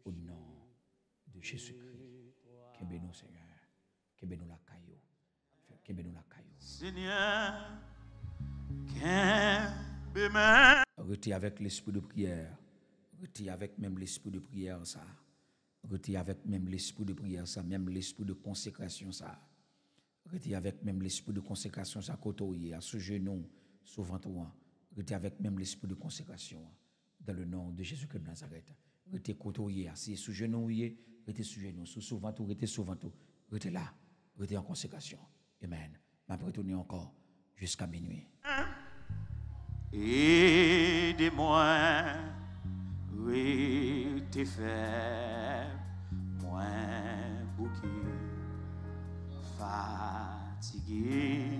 Au nom de Jésus-Christ. Que bénisse Seigneur. Que bénisse la caillou. Que bénisse la caillou. Seigneur, que bénisse. Retire avec l'esprit de prière. Retire avec même l'esprit de prière ça. Retire avec même l'esprit de prière ça. Même l'esprit de consécration ça. Retire avec même l'esprit de consécration ça. Côté à ce genou, sous ventre. Retire avec même l'esprit de consécration. Dans le nom de Jésus-Christ de Nazareth. Retire côté assis sous genou. Retire sous genou. Sous ventre. Retire sous ventre. Retire là. Retire en consécration. Amen. Je vais retourner encore jusqu'à minuit. Aidez-moi, oui, t'es fait, moi, bouquet, fatigué,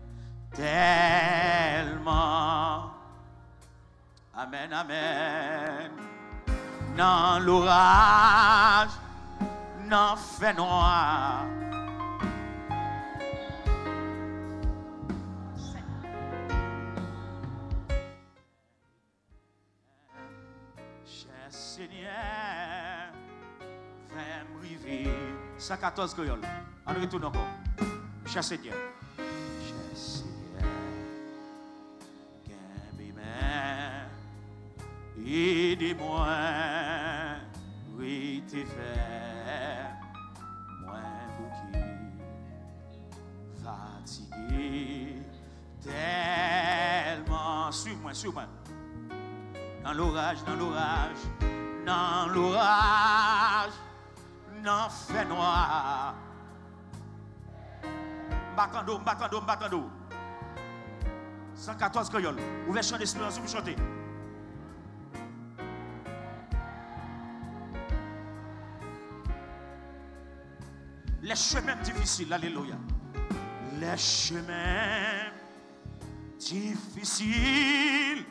tellement. Amen, amen. Dans l'orage, dans fait noir. Seigneur, fais-moi rêver. 114 créoles. On retourne encore. Cher Seigneur. Cher Seigneur. Aidez-moi. Oui, t'es fait. Moi, bouquet. Fatigué. Tellement. Suis-moi, suis-moi. Dans l'orage, dans l'orage, dans l'orage, dans fait noir. Mbakando, mbakando, mbakando. 114 créoles. Ouvrez chant d'espérance, vous chantez. Les chemins difficiles, alléluia. Les chemins difficiles.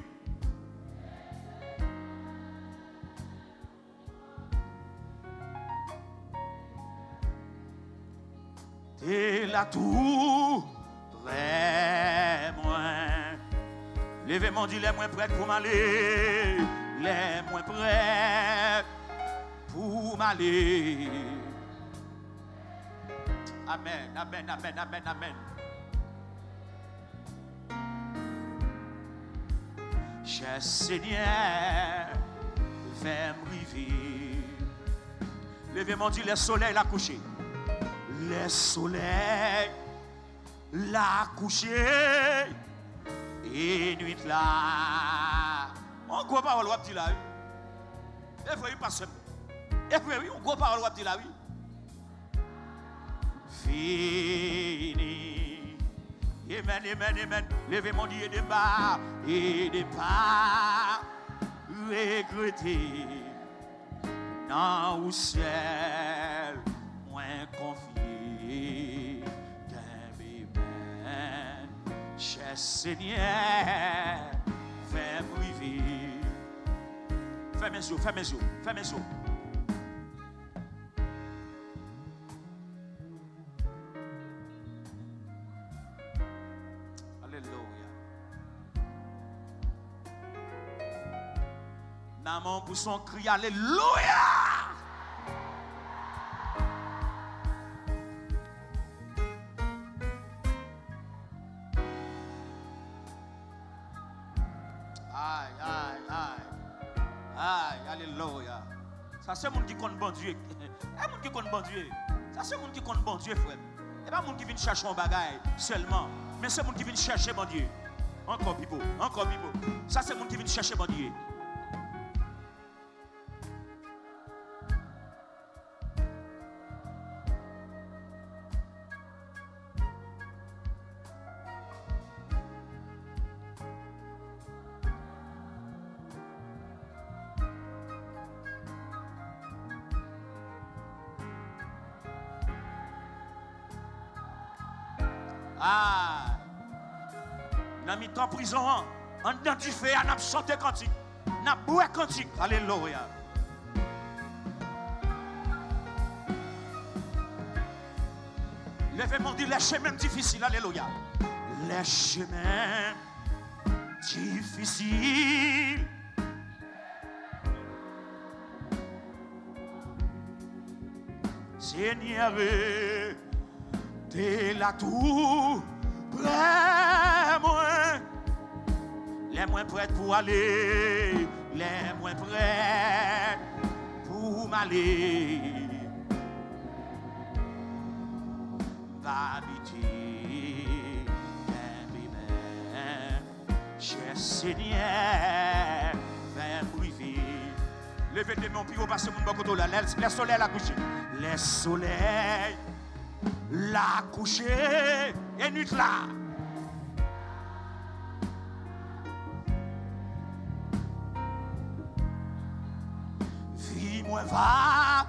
Et la tour très moins. Levez mon dit les moins prêts pour m'aller. Les moins prêts pour m'aller. Amen, amen, amen, amen, amen. Cher Seigneur, fais-moi rêver. Levez mon dit le soleil l'a couché. Le soleil l'a couché et nuit là. On gros parole ou dit là. Et puis pas seul. Et puis oui, on gros parole ou dit là oui. Fini. Amen, amen, amen. Levez mon Dieu de bas et de pas regretter. Non ou ciel moins confié. Cher Seigneur, fais-moi rêver. Fais mes yeux, fais mes yeux, fais mes yeux. Alléluia. Naman pour son cri, alléluia. Alléluia. Ça c'est monde qui compte bon Dieu. Et monde qui compte bon Dieu. Ça c'est monde qui compte bon Dieu frère. Et pas monde qui vient chercher un bagage seulement, mais c'est monde qui vient chercher bon Dieu. Encore pipo, encore pipo. Ça c'est monde qui vient chercher bon Dieu. Ah, dans mi-temps prison, en dedans du feu, on a chanté cantique, on a boué cantique. Alléluia. Levez-moi dit les chemins difficiles. Alléluia. Les chemins difficiles. Seigneur, t'es là tout près moi. Les moins prêts pour aller, les moins prêts pour m'aller. Va habiter, cher Seigneur, viens priver. Levez les mains, puis vous passez mon bakoto là, les soleils la coucher. Les soleils la coucher, et nuit là. Vie moi va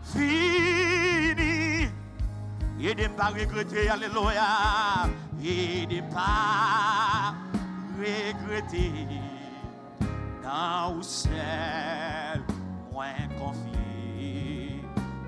fini. Et de ne pas regretter, alléluia. Et de ne pas regretter. Dans où seul, moins confié.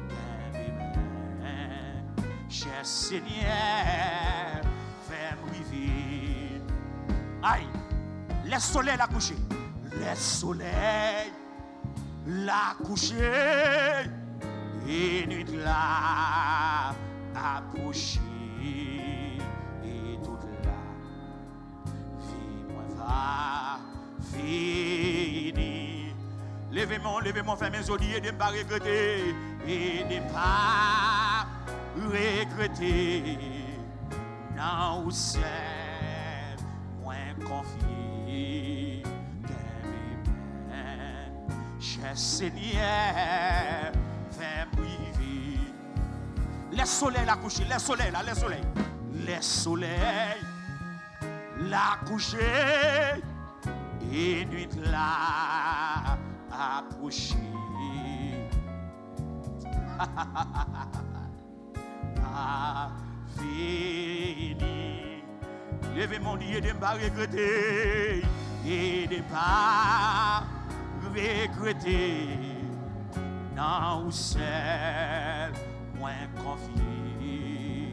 Cher Seigneur, fais-moi vivre. Aïe, les soleils la coucher. Les soleils la coucher. Et nuit là approcher. Et toute la vie moi va fini. Levez-moi, fais mes yeux et de ne pas regretter. Et de ne pas regretter. Non, où c'est moins confié. Cher Seigneur, fais-moi vivre. Les soleils la coucher, les soleils là, les soleils. Les soleils la coucher. Et nuit là approcher. Ah, fini. Levez mon dieu de ne pas regretter. Et de ne pas regretter. Non, où c'est moins confié.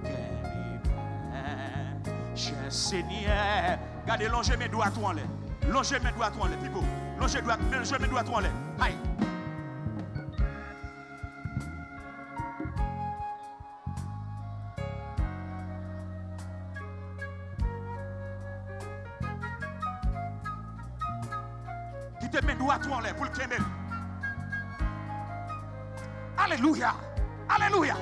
Cher Seigneur, regardez, longez mes doigts tout en l'air. Longez mes doigts tout en l'air, people. Longez mes doigts tout en l'air. Aïe. Quittez mes doigts tout en l'air pour le calmer. Alléluia. Alléluia.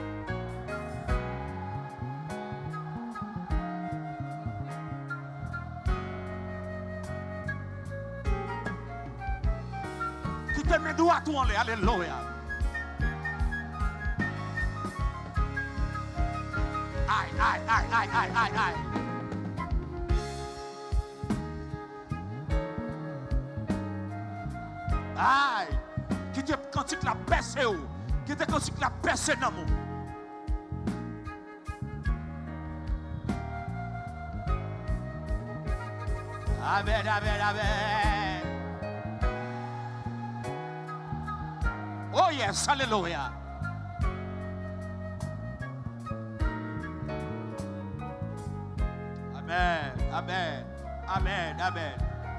Quittez mes doigts tout en l'air. Alléluia. Aïe, aïe, aïe, aïe, aïe, aïe, aïe. Aïe, qui te cantique la percée, qui te cantique la percée dans mon. Amen, amen, amen. Oh yes, alléluia. Amen, amen, amen, amen.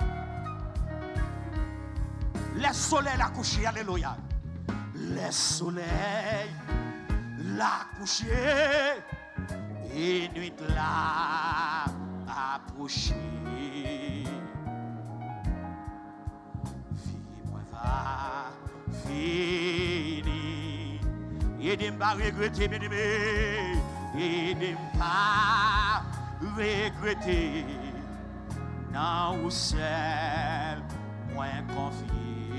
Les soleils la coucher, alléluia. Les soleils la coucher. Et nuit là approcher. Vie moi va fini. Et de ne pas regretter, mes amis. Et de ne pas regretter. Non, où c'est moins confié.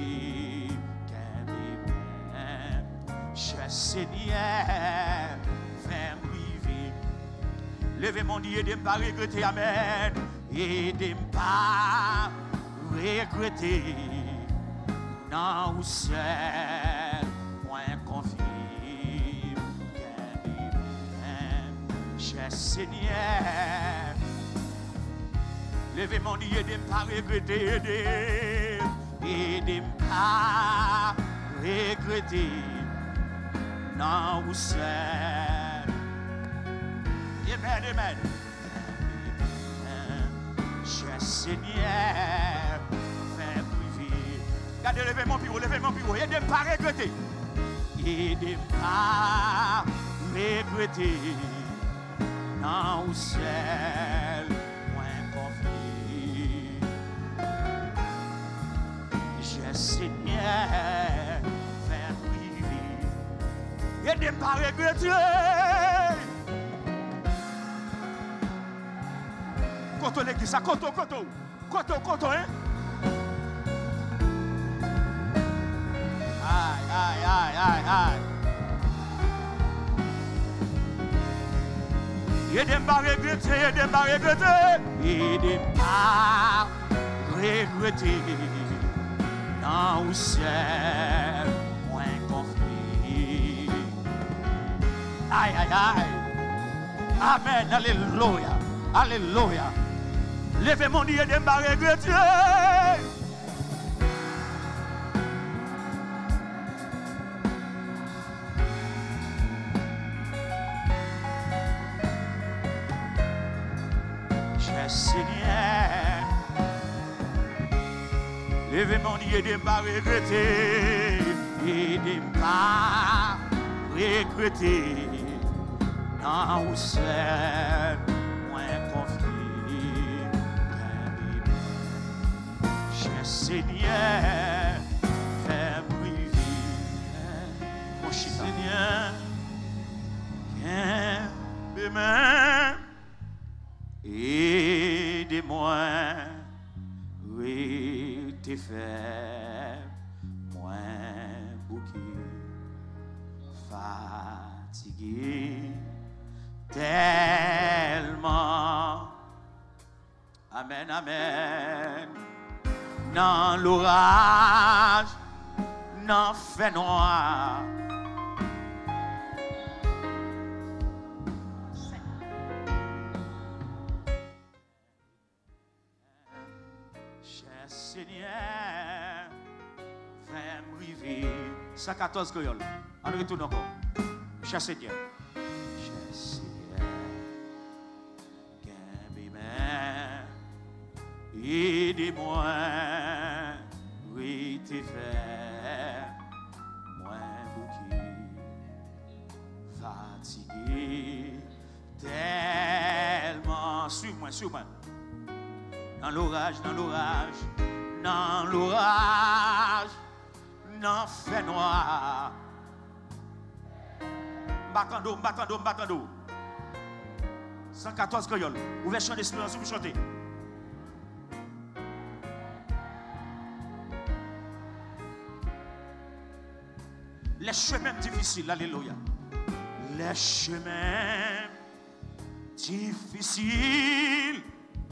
Cher Seigneur, fais-moi vivre. Levez mon Dieu et de ne pas regretter, amen. Et de ne pas regretter. Non, où c'est moins confié. Cher Seigneur, levez mon Dieu et de ne pas regretter. Et de ne pas regretter. Non, où c'est. Amen, amen. Cher Seigneur, fais priver. Regardez, levez mon bureau, levez mon bureau. Et de ne pas regretter. et de pas regretter dans le ciel moins conflit. J'ai Seigneur fait prier et de pas regretter. Koto l'église, koto, hein? Aïe. Et de pas regretter, et de pas regretter dans le ciel moins conflit. Aïe. Amen, alléluia. Levez mon Dieu et de pas regretter. Seigneur, levez mon Dieu et de ne pas regretter, et de ne pas regretter dans le ciel moins conflit. Cher Seigneur, fais briller mon Seigneur, qu'un main. Aidez-moi, oui, t'es fait, moins bouquet, fatigué, tellement. Amen. Dans l'orage, dans fait noir. Seigneur, fais-moi vivre. 114 créoles. On retourne encore. Cher Seigneur. Cher Seigneur, aidez-moi. Oui, t'es fait. Moins bouquet. Fatigué. Tellement. Suis-moi. Dans l'orage, dans fait noir. Batando. 114 créoles. Ouvrez chant d'espérance, vous chantez. Les chemins difficiles, alléluia. Les chemins difficiles.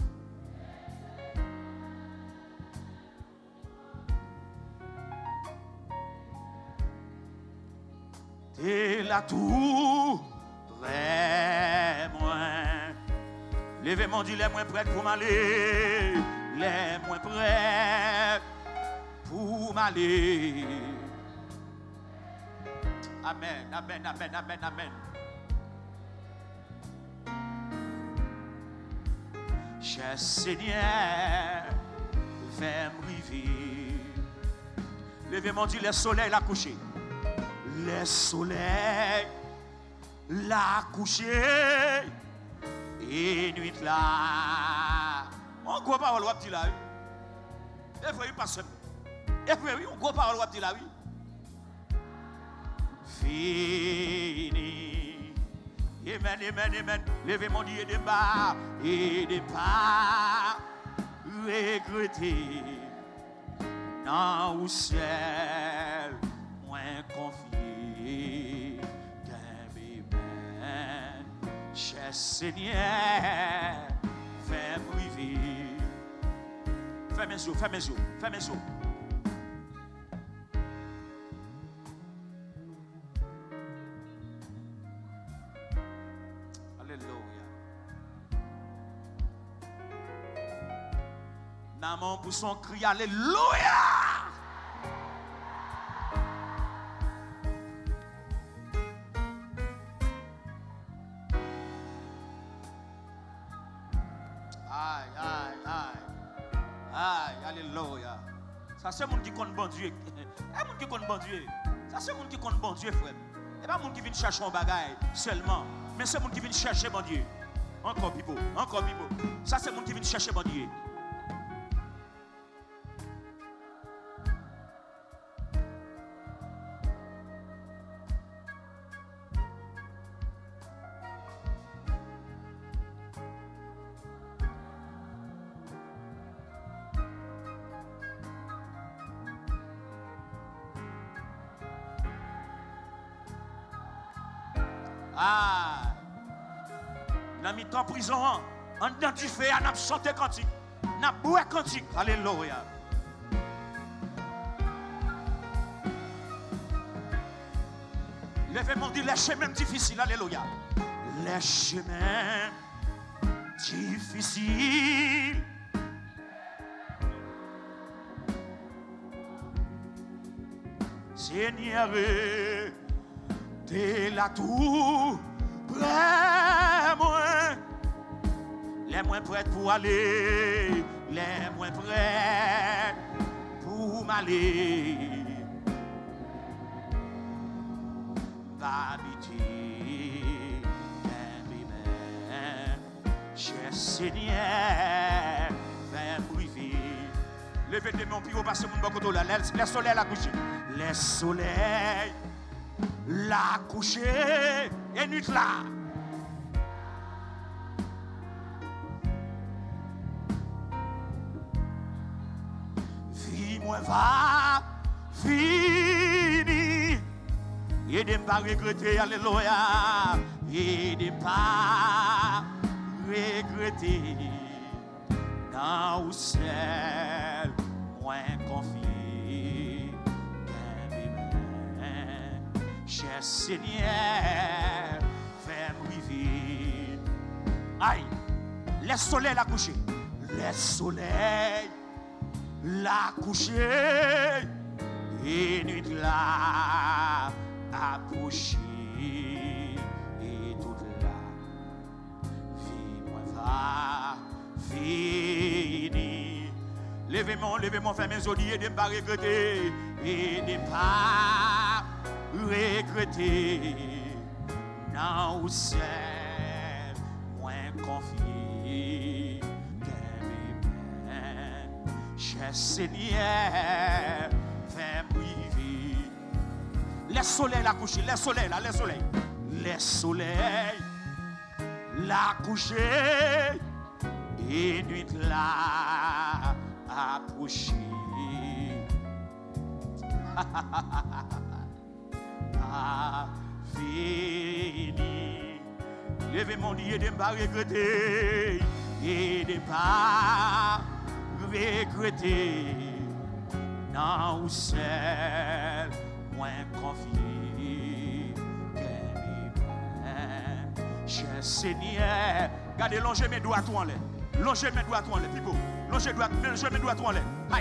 Et la tour, vraiment. Levez mon Dieu, les moins prêts pour m'aller. Les moins prêts pour m'aller. Amen. Cher Seigneur, fais-moi vivre. Levez mon Dieu, le soleil l'a couché. Le soleil l'a couché et nuit là. On gros parole ou dit là. Et puis pas seulement. Et puis on gros parole ou dit là oui. Fini. Amen. Levez mon Dieu de bas et de pas regretter dans le ciel moins confié d'un bébé. Cher Seigneur, fais-moi vivre. Fais mes yeux. Naman pour son cri, alléluia. Aïe, alléluia. Ça c'est mon qui compte bon Dieu. C'est mon qui compte bon Dieu. Ça c'est monde qui compte bon Dieu, frère. Et pas monde qui vient chercher un bagage seulement, mais c'est monde qui vient chercher bon Dieu. Encore pipo, encore pipo. Ça c'est monde qui vient chercher bon Dieu. Ah, dans mi-temps prison, en dedans du feu, on a chanté cantique, on a boué cantique. Alléluia. Lèvez-moi, dit les chemins difficiles. Alléluia. Les chemins difficiles. Seigneur, t'es là tout près moi. Les moins prêts pour aller, les moins prêts pour m'aller. Va habiter cher Seigneur, viens priver. Levez des mains, puis vous passez mon bacoto là, les soleils la coucher. Les soleils la coucher et nuit là. Vie moi va fini. Et de ne pas regretter, alléluia. Et de ne pas regretter. Dans où seul, moins confié. Cher Seigneur, fais-moi vivre. Aïe, les soleils la coucher. Les soleils la coucher. Et nuit là approcher. Et toute la vie moi va fini. Levez-moi, fais mes odieux et de ne pas regretter. Et de ne pas regretter. Non, où c'est moins confié. Cher Seigneur, fais-moi vivre. Les soleils la coucher, les soleils là, les soleils. Les soleils la coucher. Et nuit là approcher. Fini. Levez mon Dieu et de ne pas regretter. Et de ne pas regretter. Non, où c'est moins confié. Cher Seigneur, regardez, longez mes doigts tout en l'air. Longez mes doigts tout en l'air, Pipo. Longez mes doigts tout en l'air. Aïe.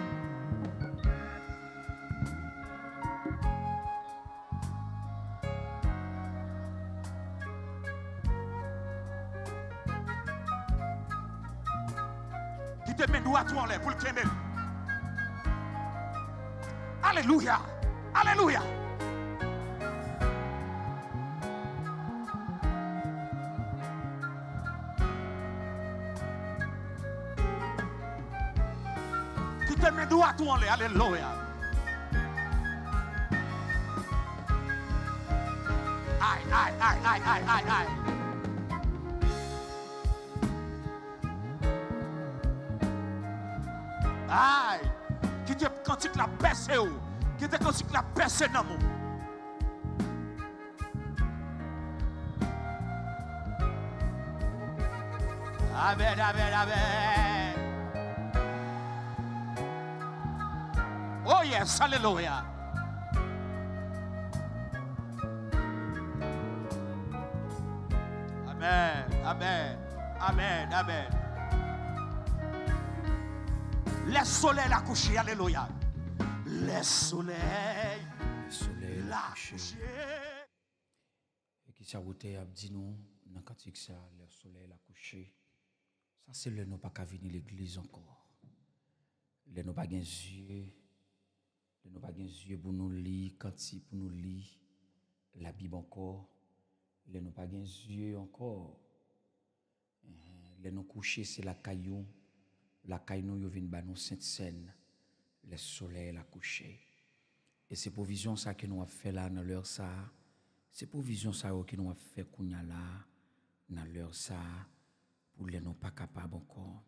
Quittez mes doigts tout en l'air pour le calmer. Alléluia. Alléluia. Quittez mes doigts tout en l'air. Alléluia. Aïe, aïe, aïe, aïe, aïe, aïe, aïe. Aïe, qui te cantique la percée, qui te cantique la percée dans mon. Amen, amen, amen. Oh yes, alléluia. Amen, amen, amen, amen. Les soleils la coucher, alléluia. Les soleils la coucher. Et qui s'arrêtait à dire nous, dans le cantique ça, le soleil la coucher. Ça c'est le nous pas qu'à venir l'église encore. Le nous pas gain yeux Nous pas des yeux pour nous lire, quand si pour nous lire la Bible encore. Nous pas des yeux encore. Nous coucher c'est la caillou. La caillou nous vient ba nous sainte scène. Le soleil la couché. Et c'est pour vision ça que nous avons fait là dans l'heure ça. C'est pour vision ça que nous avons fait kounya là dans l'heure ça pour les nous pas capables encore.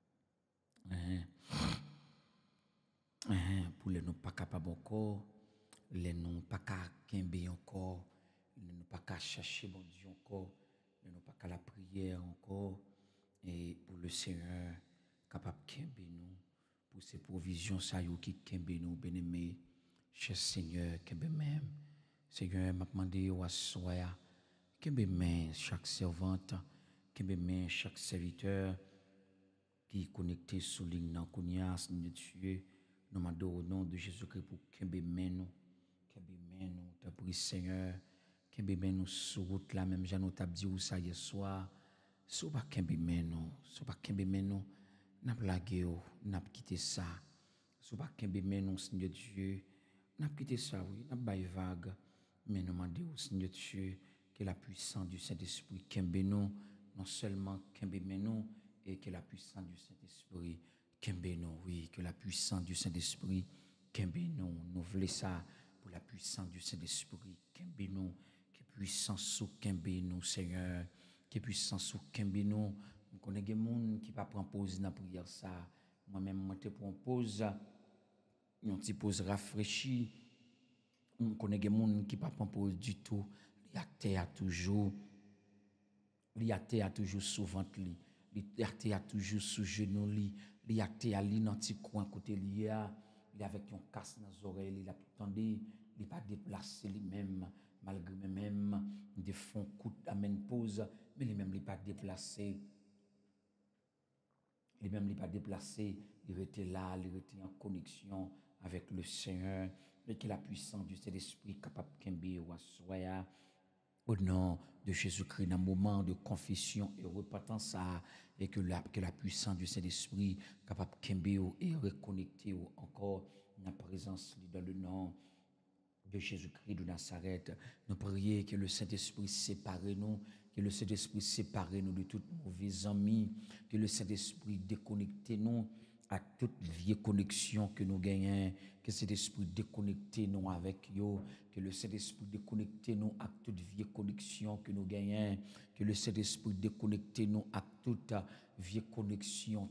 Pour les nous pas capables encore, les nous pas kembe encore, les nous pas chercher bon Dieu encore, les nous pas la prière encore, et pour le Seigneur capable kembe nous, pour ces provisions ça yo qui kembe nous, bien-aimé, cher Seigneur, kembe même, Seigneur m'a demandé au soya, kembe même chaque servante, kembe même chaque serviteur qui est connecté sur ligne dans Kounia, Seigneur Dieu. Nous demandons au nom de Jésus-Christ pour Kembe nous, t'as pris Seigneur, Kembe nous sur route là, même j'en ai dit où ça hier soir, si pas Kembe nous, si pas Kembe nous, n'a blagué, n'a quitté ça, si pas Kembe nous, Seigneur Dieu, n'a quitté ça, oui, n'a bail vague, mais nous demandons au Seigneur Dieu que la puissance du Saint-Esprit Kembe nous, non seulement Kembe nous, et que la puissance du Saint-Esprit Kembe nous, oui, que la puissance du Saint-Esprit Kembe nous voulons ça pour la puissance du Saint-Esprit Kembe nous, que puissance sous Kembe nous, Seigneur, que puissance sous Kembe nous. Je connais des gens qui pas prendre pause dans la prière ça. Moi-même, moi te prends pause, une petite pause rafraîchie. Je connais des gens qui pas prendre pause du tout. Il y a toujours sous ventre li. Il a toujours sous genou li. Il a dans petit coin côté li a. Il avec un casse dans les oreilles, il a entendu, il pas déplacé lui-même malgré même des fonds coup amène pause, mais lui-même il pas déplacé. Lui-même il pas déplacé, il était là, il était en connexion avec le Seigneur, et que la puissance du Saint-Esprit capable kembe ou soya. Au nom de Jésus-Christ, dans un moment de confession et repentance, et que la puissance du Saint-Esprit capable de kembe et reconnecter encore dans la présence dans le nom de Jésus-Christ de Nazareth. Nous prions que le Saint-Esprit sépare nous, que le Saint-Esprit sépare nous de toutes mauvais amis, que le Saint-Esprit déconnecte nous à toute vieille connexion que nous gagnons, que cet esprit déconnecte nous avec eux, que le Saint-Esprit déconnecte nous à toute vieille connexion que nous gagnons, que le Saint-Esprit déconnecte nous à toute vieille connexion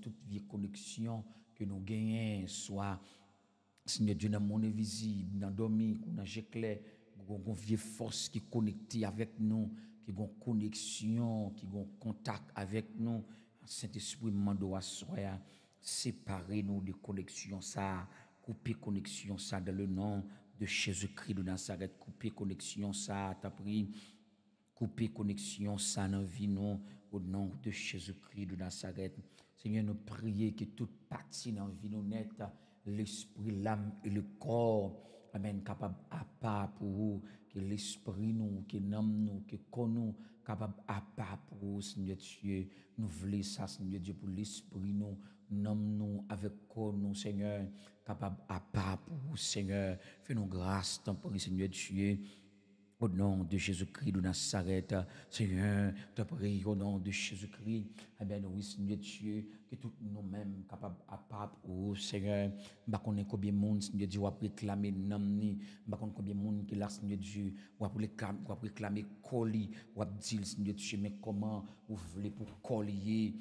que nous gagnons, soit Seigneur Dieu dans le monde invisible, dans le dormi, dans le clair, une vieille force qui est connectée avec nous, qui a une connexion, qui a un contact avec nous. Saint-Esprit, mando à soya, séparez-nous de connexion ça, coupez connexion ça dans le nom de Jésus-Christ de Nazareth, coupez connexion ça, t'as pris, coupez connexion ça dans vie nous, au nom de Jésus-Christ de Nazareth. Seigneur, nous prions que toute partie dans vie nous nette, l'esprit, l'âme et le corps, amen, capable à part pour vous, que l'esprit nous, que l'âme nous, que corps nous, capable à part pour vous, Seigneur Dieu. Nous voulons ça, Seigneur Dieu, pour l'esprit nous, l'âme nous, avec corps nous, Seigneur, capable à part pour vous, Seigneur. Fais-nous grâce, tant pour Seigneur Dieu. Au nom de Jésus-Christ de Nazareth, Seigneur, te prie au nom de Jésus-Christ. Eh bien, oui, Seigneur Dieu, que tous nous-mêmes capables à part pour Seigneur. Je ne sais combien de monde, Seigneur Dieu, va réclamer namni. Je ne sais combien de monde qui là, Seigneur Dieu, va réclamer colis, va dire, Seigneur Dieu, mais comment vous voulez pour collier?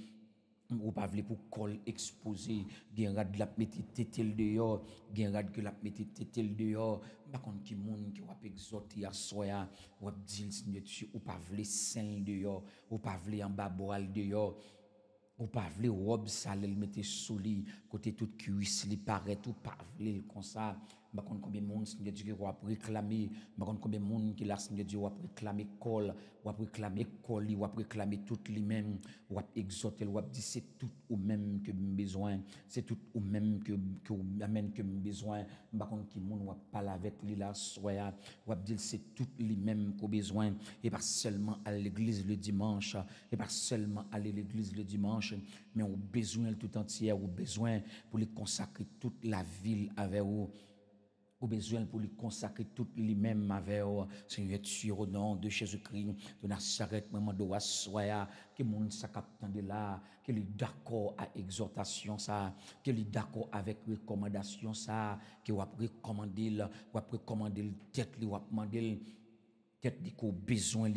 Ou pas vle pour col exposé, gen rad la mette tetel dehors, gen rad que la mette tetel dehors, pas kon ki moun qui wap exhorter à soya, wap dit Seigneur Dieu, ou pas vle saint dehors, ou pas vle en bas boal dehors. Ou pas vle robe sale le mette sous li côté toute cuisse li paraît ou pas vle comme ça ba kon combien monde Seigneur Dieu va réclamer ba kon combien monde qui la Seigneur Dieu va réclamer col va réclamer col li va réclamer tout lui même va exhorter va dire c'est tout ou même que besoin c'est tout ou même que amène que besoin ba kon qui monde va parler avec lui là soya va dire c'est tout lui même qu'on besoin et pas seulement à l'église le dimanche et pas seulement aller l'église le dimanche mais on besoin tout entier, on besoin pour les consacrer toute la ville avec vous. Au besoin pour lui consacrer tout lui-même avec Seigneur Dieu au nom de Jésus-Christ de Nazareth maman de soya que monde ça capte de là que lui d'accord à exhortation ça que lui d'accord avec recommandation ça que va recommander tête lui va demander tête dit qu'au besoin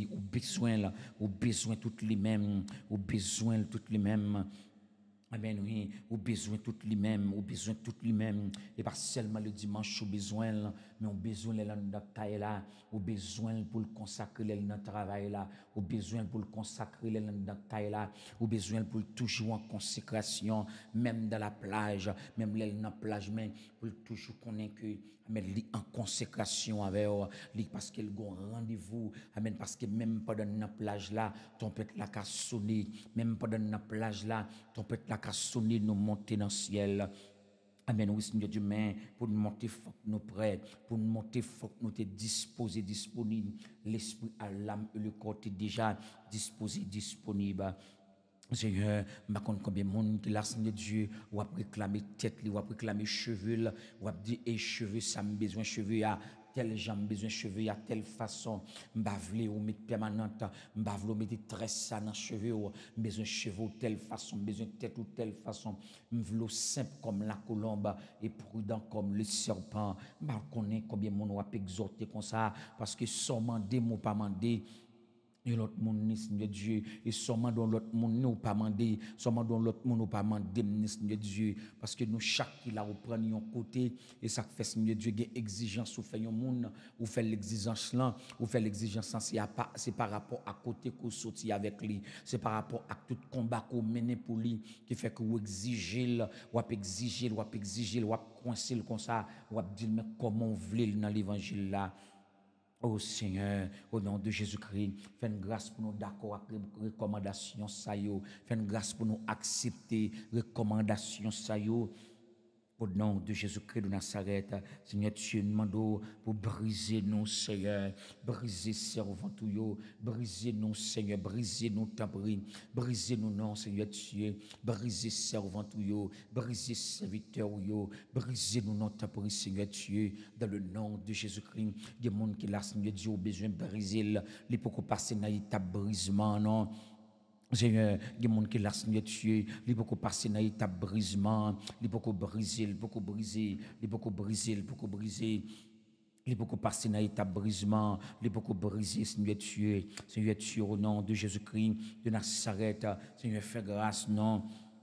au besoin tout lui-même au besoin tout lui-même. Amen, oui, au besoin tout lui-même, au besoin tout lui-même, et pas seulement le dimanche au besoin, mais au besoin de notre là, au besoin pour le consacrer dans notre travail là, au besoin pour le consacrer dans notre taille là, au besoin pour toujours en consécration, même dans la plage, même dans la plage, mais pour toujours connaître que, amen, en consécration avec lui, parce qu'il a un rendez-vous, amen, parce que même pendant la plage là, ton peut-être la casse sonner, même pendant la plage là, ton peut-être la casse sonner, nous monter dans le ciel. Amen, oui, Seigneur Dieu, mais pour nous monter, il faut que nous prêts. Pour nous monter, il faut que nous soyons disposés, disponibles. L'esprit à l'âme et le corps est déjà disposé, disponible. Seigneur, je ne sais pas combien de monde qui l'a, Seigneur Dieu, ou a réclamé tête, ou a réclamé cheveux, ou a dit, et cheveux, ça me besoin cheveux, à telle jambe, besoin cheveux, à telle façon, m'bavler ou mettre permanente, m'bavler ou mettre tresse ça dans cheveux, besoin cheveux, telle façon, besoin tête ou telle façon, m'vlo simple comme la colombe et prudent comme le serpent, m'ba connaît combien de monde ou a exhorté comme ça, parce que sans mandé, m'ou pas mandé, et l'autre monde, Seigneur Dieu, et seulement dans l'autre monde, nous pas demander, seulement dans l'autre monde, nous pas demander, Seigneur Dieu, parce que nous, chaque qui là, nous prenons un côté, et ça fait, Seigneur Dieu, une exigence, ou fait un monde, ou fait l'exigence là, ou fait l'exigence, c'est par rapport à côté qu'on sortit avec lui, c'est par rapport à tout combat qu'on mène pour lui, qui fait que vous exigez, ou exiger, ou coincer comme ça, ou dire, mais comment vous voulez dans l'évangile là. Oh Seigneur, au nom de Jésus-Christ, fais une grâce pour nous d'accord avec les recommandations ça yo. Fais une grâce pour nous accepter les recommandations ça yo. Au nom de Jésus-Christ de Nazareth, Seigneur, tu demandes pour briser nous, Seigneur, briser servant tout, briser nous, Seigneur, briser nous tabri, briser nous, non, Seigneur, tu briser servant tout, briser serviteur, briser nous, non, tabri, Seigneur, tu dans le nom de Jésus-Christ, des gens qui, là, Seigneur, Dieu, ont besoin de briser, les pour passer dans l'état brisement, non. Seigneur, il y a des gens qui laissent Seigneur tuer, il peut passer dans l'état brisement, il peut briser, il peut briser, il peut briser, il peut briser. Il peut passer dans l'état brisement, il peut briser, Seigneur tuer, Seigneur tuer au nom de Jésus-Christ, de Nazareth, Seigneur fais grâce, non.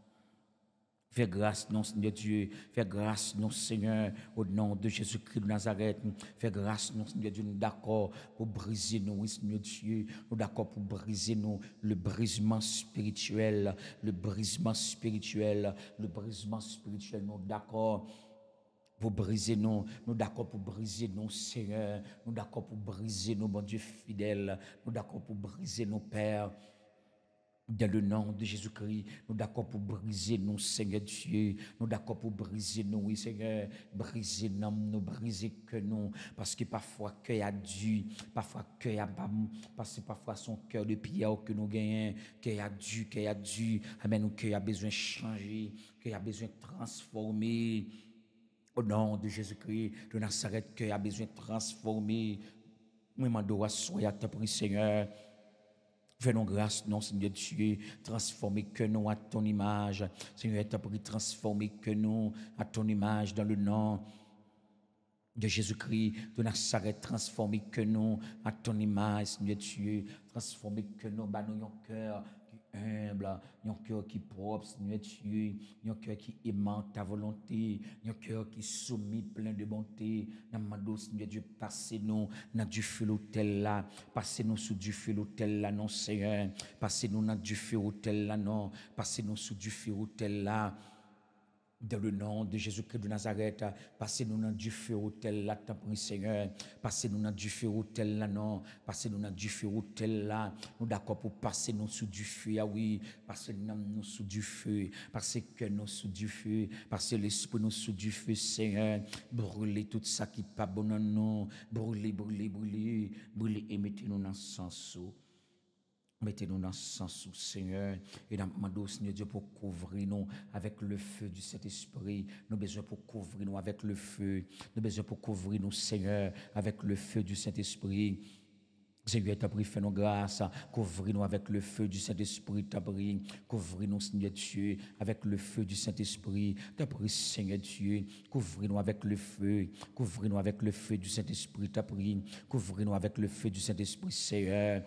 Fais grâce, non, Seigneur Dieu. Fais grâce, non, Seigneur, au nom de Jésus-Christ de Nazareth. Fais grâce, non, Seigneur Dieu. Nous d'accord pour briser nous, oui, Seigneur Dieu. Nous d'accord pour briser nous, le brisement spirituel, le brisement spirituel, le brisement spirituel. Nous d'accord pour briser nous d'accord pour briser nous, Seigneur. Nous d'accord pour briser nous, bon Dieu fidèle. Nous d'accord pour briser nos pères. Dans le nom de Jésus-Christ, nous d'accord pour briser nous, Seigneur Dieu. Nous d'accord pour briser nous, oui, Seigneur. Briser nous, briser que nous. Parce que parfois, cœur a dû, parfois, cœur a pas, parce que parfois, son cœur de pierre que nous gagnons, cœur a dû, amen, nous, cœur a besoin de changer, cœur a besoin de transformer. Au nom de Jésus-Christ, de Nazareth, cœur a besoin de transformer. Moi, je dois soyez à ta prie, Seigneur. Fais-nous grâce, non, Seigneur Dieu, transformer que nous à ton image. Seigneur, t'as pris transformer que nous à ton image dans le nom de Jésus-Christ, de Nazareth, transformer que nous à ton image, Seigneur Dieu, transformer que nous, bah, nous, un cœur qui humble, un cœur qui propre, Seigneur Dieu, un cœur qui aimante ta volonté, un cœur qui soumis, plein de bonté. Namando, Seigneur Dieu, passez-nous dans du feu l'autel là, passez-nous sous du feu l'autel là, non, Seigneur, passez-nous dans du feu l'autel là, non, passez-nous sous du feu l'autel là. Dans le nom de Jésus-Christ de Nazareth, passez-nous dans du feu autel là, tant pis Seigneur. Passez-nous dans du feu autel là, non. Passez-nous dans du feu autel là. Nous d'accord pour passer nous sous du feu, ah oui. Passez-nous sous du feu. Passez que nous sous du feu. Passez l'esprit nous sous du feu, Seigneur. Brûlez tout ça qui pas bon en nous. Brûlez, brûlez, brûlez. Brûlez et mettez-nous dans le sens. Mettez-nous dans ce sens, Seigneur, et nous demandons, Seigneur Dieu, pour couvrir nous avec le feu du Saint-Esprit. Nous avons besoin pour couvrir nous avec le feu. Nous avons besoin pour couvrir nous, Seigneur, avec le feu du Saint-Esprit. Seigneur, t'as pris, fais-nous grâce, couvrir-nous avec le feu du Saint-Esprit, t'as pris, couvrir-nous, Seigneur Dieu, avec le feu du Saint-Esprit, t'as pris, Seigneur Dieu, couvrir-nous avec le feu du Saint-Esprit, t'as pris, couvrir-nous avec le feu du Saint-Esprit, Seigneur.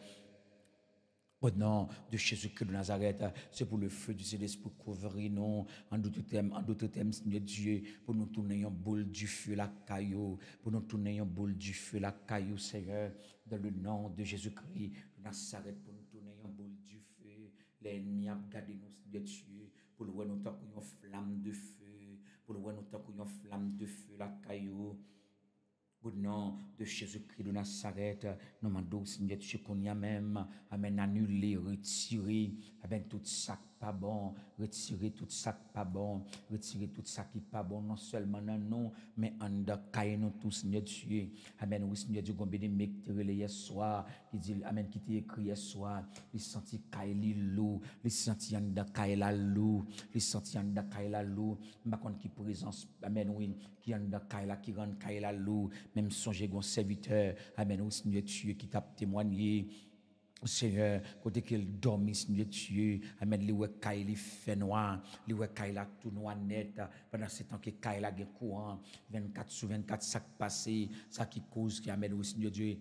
Au nom de Jésus-Christ de Nazareth, c'est pour le feu du Saint-Esprit couvrir nous en d'autres thèmes, Seigneur Dieu, pour nous tourner en boule du feu la caillou, pour nous tourner en boule du feu la caillou, Seigneur, dans le nom de Jésus-Christ de Nazareth, pour nous tourner en boule du feu. L'ennemi a gardé nous, Seigneur Dieu, pour le voir nous tant qu'une flamme de feu, pour le voir nous tant qu'une flamme de feu la caillou. Au nom de Jésus-Christ de Nazareth, nous demandons, Seigneur Dieu, qu'on y a même, amen, annuler, retirer, amen, tout ça qui pas bon, retirer tout ça qui pas bon, retirer tout ça qui pas bon, non seulement dans nous, mais en de nous tous, Seigneur Dieu. Amen, oui, Seigneur Dieu, qu'on bénisse hier soir, qui dit, amen, qui t'a écrit hier soir, il sentit Kaili lou, il sentit en de Kaila lou, il sentit en de Kaila lou, ma contre qui présence, amen, oui, qui en de Kaila, qui rend Kaila lou, même songer un serviteur, amen, oui, Seigneur Dieu, qui t'a témoigné, Seigneur, côté qu'il dormit, Seigneur Dieu, amen, li ouais Kaili fait noir, li ouais Kaila tout noir net, pendant ce temps que Kaila gen courant, 24 sur 24, ça qui passe, ça qui cause, qui amène, oui, Seigneur Dieu,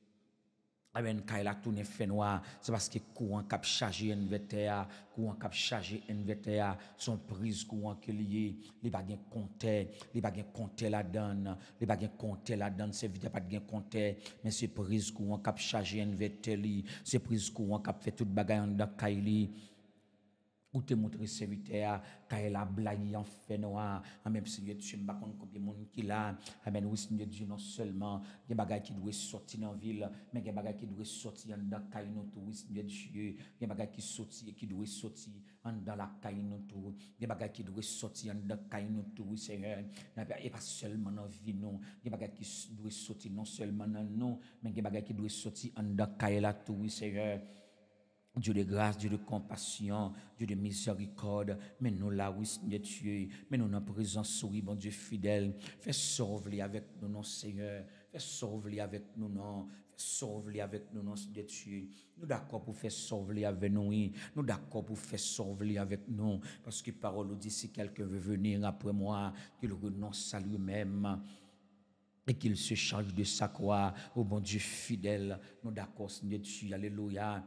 amen, Kaila tourne fait noir, c'est parce que courant cap chargé inverter, courant cap chargé inverter, son prise courant que lié, les pas gen compter la donne, les pas gen compter la donne, c'est vite pas gen compter, mais c'est prise courant cap chargé inverter li, c'est prise courant cap fait toute bagaille en Kaili. Ou te montrer serviteur, quand la blague en fait noir, en même si tu ne sais pas combien de monde qui là, amen, oui, Seigneur Dieu, non seulement, il y a des bagages qui doivent sortir dans la ville, mais il y a des bagages qui doivent sortir dans la caille, oui, Seigneur Dieu, il y a des bagages qui doivent sortir dans la caille, il y a des bagages qui doivent sortir dans la caille, oui, Seigneur, et pas seulement dans la vie, non, il y a des bagages qui doivent sortir non seulement dans nous, mais il y a des bagages qui doivent sortir dans la caille, oui, Seigneur. Dieu de grâce, Dieu de compassion, Dieu de miséricorde, mais nous là, oui, Seigneur Dieu, mais nous en présence, oui, bon Dieu fidèle, fais sauver avec nous, non, Seigneur, fais sauver avec nous, non, fais sauver avec nous, non, Seigneur Dieu, nous d'accord pour faire sauver avec nous, oui, nous d'accord pour faire sauver avec nous, parce que parole nous dit, si quelqu'un veut venir après moi, qu'il renonce à lui-même, et qu'il se charge de sa croix, au bon Dieu fidèle, nous d'accord, Seigneur Dieu, alléluia.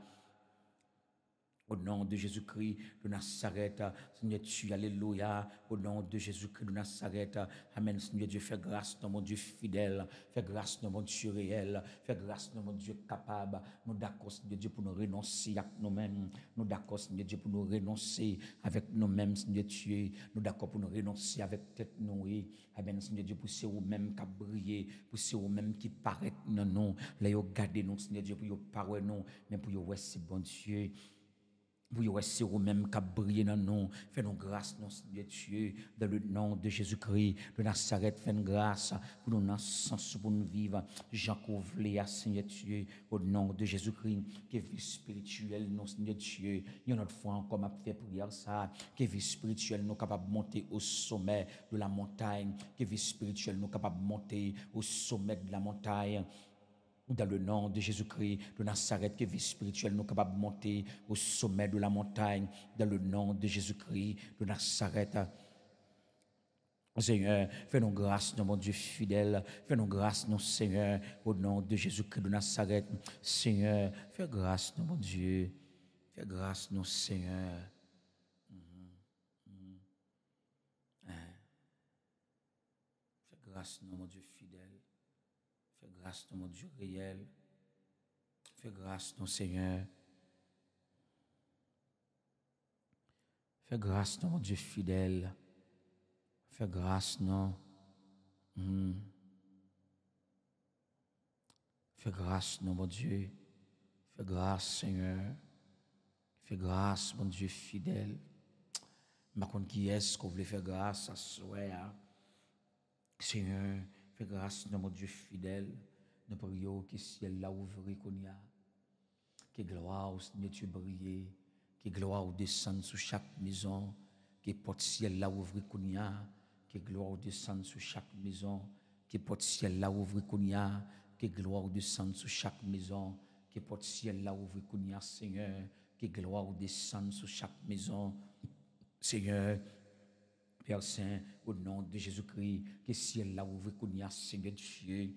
Au nom de Jésus-Christ de Nazareth, Seigneur Dieu, alléluia. Au nom de Jésus-Christ de Nazareth, amen. Seigneur Dieu, fais grâce dans mon Dieu fidèle, fais grâce dans mon Dieu réel, fais grâce dans mon Dieu capable. Nous d'accord, Seigneur Dieu, pour nous renoncer avec nous-mêmes. Nous d'accord, Seigneur Dieu, pour nous renoncer avec nous-mêmes, Seigneur Dieu. Nous d'accord pour nous renoncer avec tête nous. Amen, Seigneur Dieu, pour c'est vous-même qui briller, pour c'est vous-même qui paraît dans nous. Là, vous gardez nous, Seigneur Dieu, pour vous parler nous, mais pour vous c'est bon Dieu. Vous restez vous-même qui briller dans nous. Fais-nous grâce, non, Seigneur Dieu, dans le nom de Jésus-Christ de Nazareth. Fais-nous grâce pour nous dans sens pour nous vivre. Jean Couvlé à Seigneur Dieu, au nom de Jésus-Christ, que vie spirituelle, non, Seigneur Dieu. Il y a une autre fois encore, m'a fait prière ça. Que vie spirituelle, nous capables de monter au sommet de la montagne. Que vie spirituelle, nous capables de monter au sommet de la montagne. Dans le nom de Jésus-Christ de Nazareth, que vie spirituelle nous capable de monter au sommet de la montagne. Dans le nom de Jésus-Christ de Nazareth. Seigneur, fais-nous grâce, mon Dieu fidèle. Fais-nous grâce, non, Seigneur, au nom de Jésus-Christ de Nazareth. Seigneur, fais grâce, mon Dieu. Fais grâce, non, Seigneur. Fais grâce, mon Dieu fidèle. Fais grâce, mon Dieu réel. Fais grâce, non, Seigneur. Fais grâce, mon Dieu fidèle. Fais grâce, non. Fais grâce, non, mon Dieu. Fais grâce, Seigneur. Fais grâce, mon Dieu fidèle. Ma compte qui est-ce qu'on voulait faire grâce à soi. Seigneur, fais grâce, non, mon Dieu fidèle. Nous prions que ciel l'a ouvert qu'on y a. Que gloire, Seigneur Dieu, brille. Que gloire descende sur chaque maison. Que porte ciel là ouvre Kounia. Que gloire descende sur chaque maison. Que porte ciel là ouvre Kounia. Que gloire descende sur chaque maison. Que porte ciel là ouvre Kounia, Seigneur. Que gloire descende sur chaque maison. Seigneur, Père Saint, au nom de Jésus-Christ, que ciel là ouvre Kounia, Seigneur Dieu.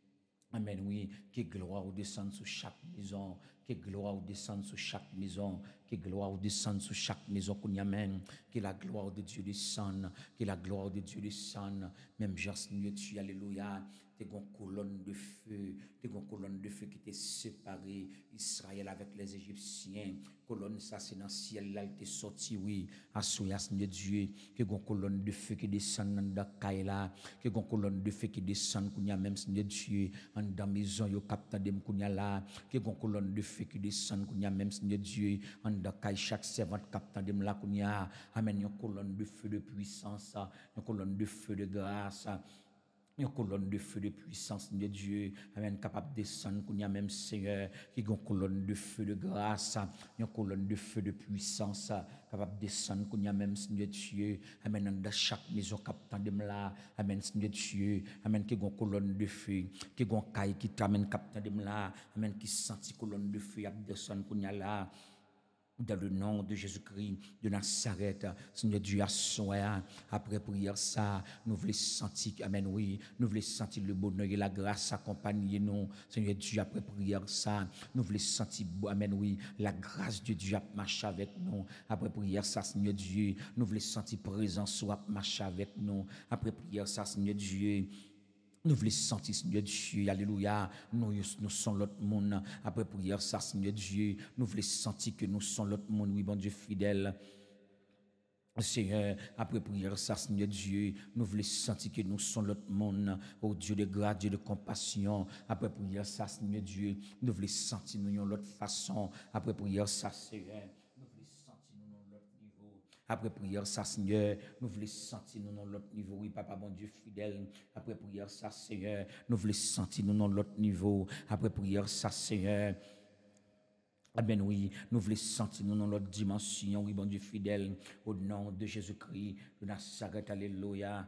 Amen, oui, que gloire descende sur chaque maison, que gloire descende sur chaque maison, que gloire descende sur chaque maison qu'on y amène, que la gloire de Dieu descende, que la gloire de Dieu descende, même Seigneur Dieu, alléluia, t'es une colonne de feu, t'es une colonne de feu qui t'est séparée, Israël avec les Égyptiens, colonne ça c'est dans le ciel là, t'es sorti, oui, à Seigneur Dieu, que une colonne de feu qui descend dans la caille là, que une colonne de feu qui descend qu'on y a même Seigneur Dieu, en dans maison yo capta dem qu'on y a là, que une colonne de feu qui descend qu'on y a même Seigneur Dieu, en dans caille chaque servante capta dem là qu'on y a, amen, une colonne de feu de puissance, une colonne de feu de grâce, une colonne de feu de puissance de Dieu, amen, capable de descendre, qu'on y a même Seigneur, qui est une colonne de feu de grâce, une colonne de feu de puissance, capable de descendre, qu'on y a même Seigneur Dieu, amen, dans chaque maison capable de là, amen, Seigneur Dieu, amen, qui est une colonne de feu, qui est une caille qui t'amène capable de là, amen, qui senti colonne de feu, à descendre, qu'on y a là, dans le nom de Jésus-Christ de Nazareth, Seigneur Dieu, à soi, après prière ça, nous voulons sentir, amen, oui, nous voulons sentir le bonheur et la grâce accompagner nous, Seigneur Dieu, après prière ça, nous voulons sentir, amen, oui, la grâce de Dieu à marcher avec nous, après prière ça, Seigneur Dieu, nous voulons sentir présence soit marcher avec nous, après prière ça, Seigneur Dieu, nous voulons sentir, Seigneur Dieu, alléluia, nous sommes l'autre monde. Après prière, ça, Seigneur Dieu, nous voulons sentir que nous sommes l'autre monde, oui, bon Dieu fidèle. Seigneur, après prière, ça, Seigneur Dieu, nous voulons sentir que nous sommes l'autre monde, oh Dieu de grâce, Dieu de compassion. Après prière, ça, Seigneur Dieu, nous voulons sentir nous l'autre façon. Après prière, ça, Seigneur. Après prière, ça, Seigneur, nous voulons sentir nous dans l'autre niveau. Oui, Papa, bon Dieu fidèle. Après prière, ça, Seigneur, nous voulons sentir nous dans l'autre niveau. Après prière, ça, Seigneur. Amen, oui, nous voulons sentir nous dans l'autre dimension. Oui, bon Dieu fidèle. Au nom de Jésus-Christ, de Nazareth, alléluia.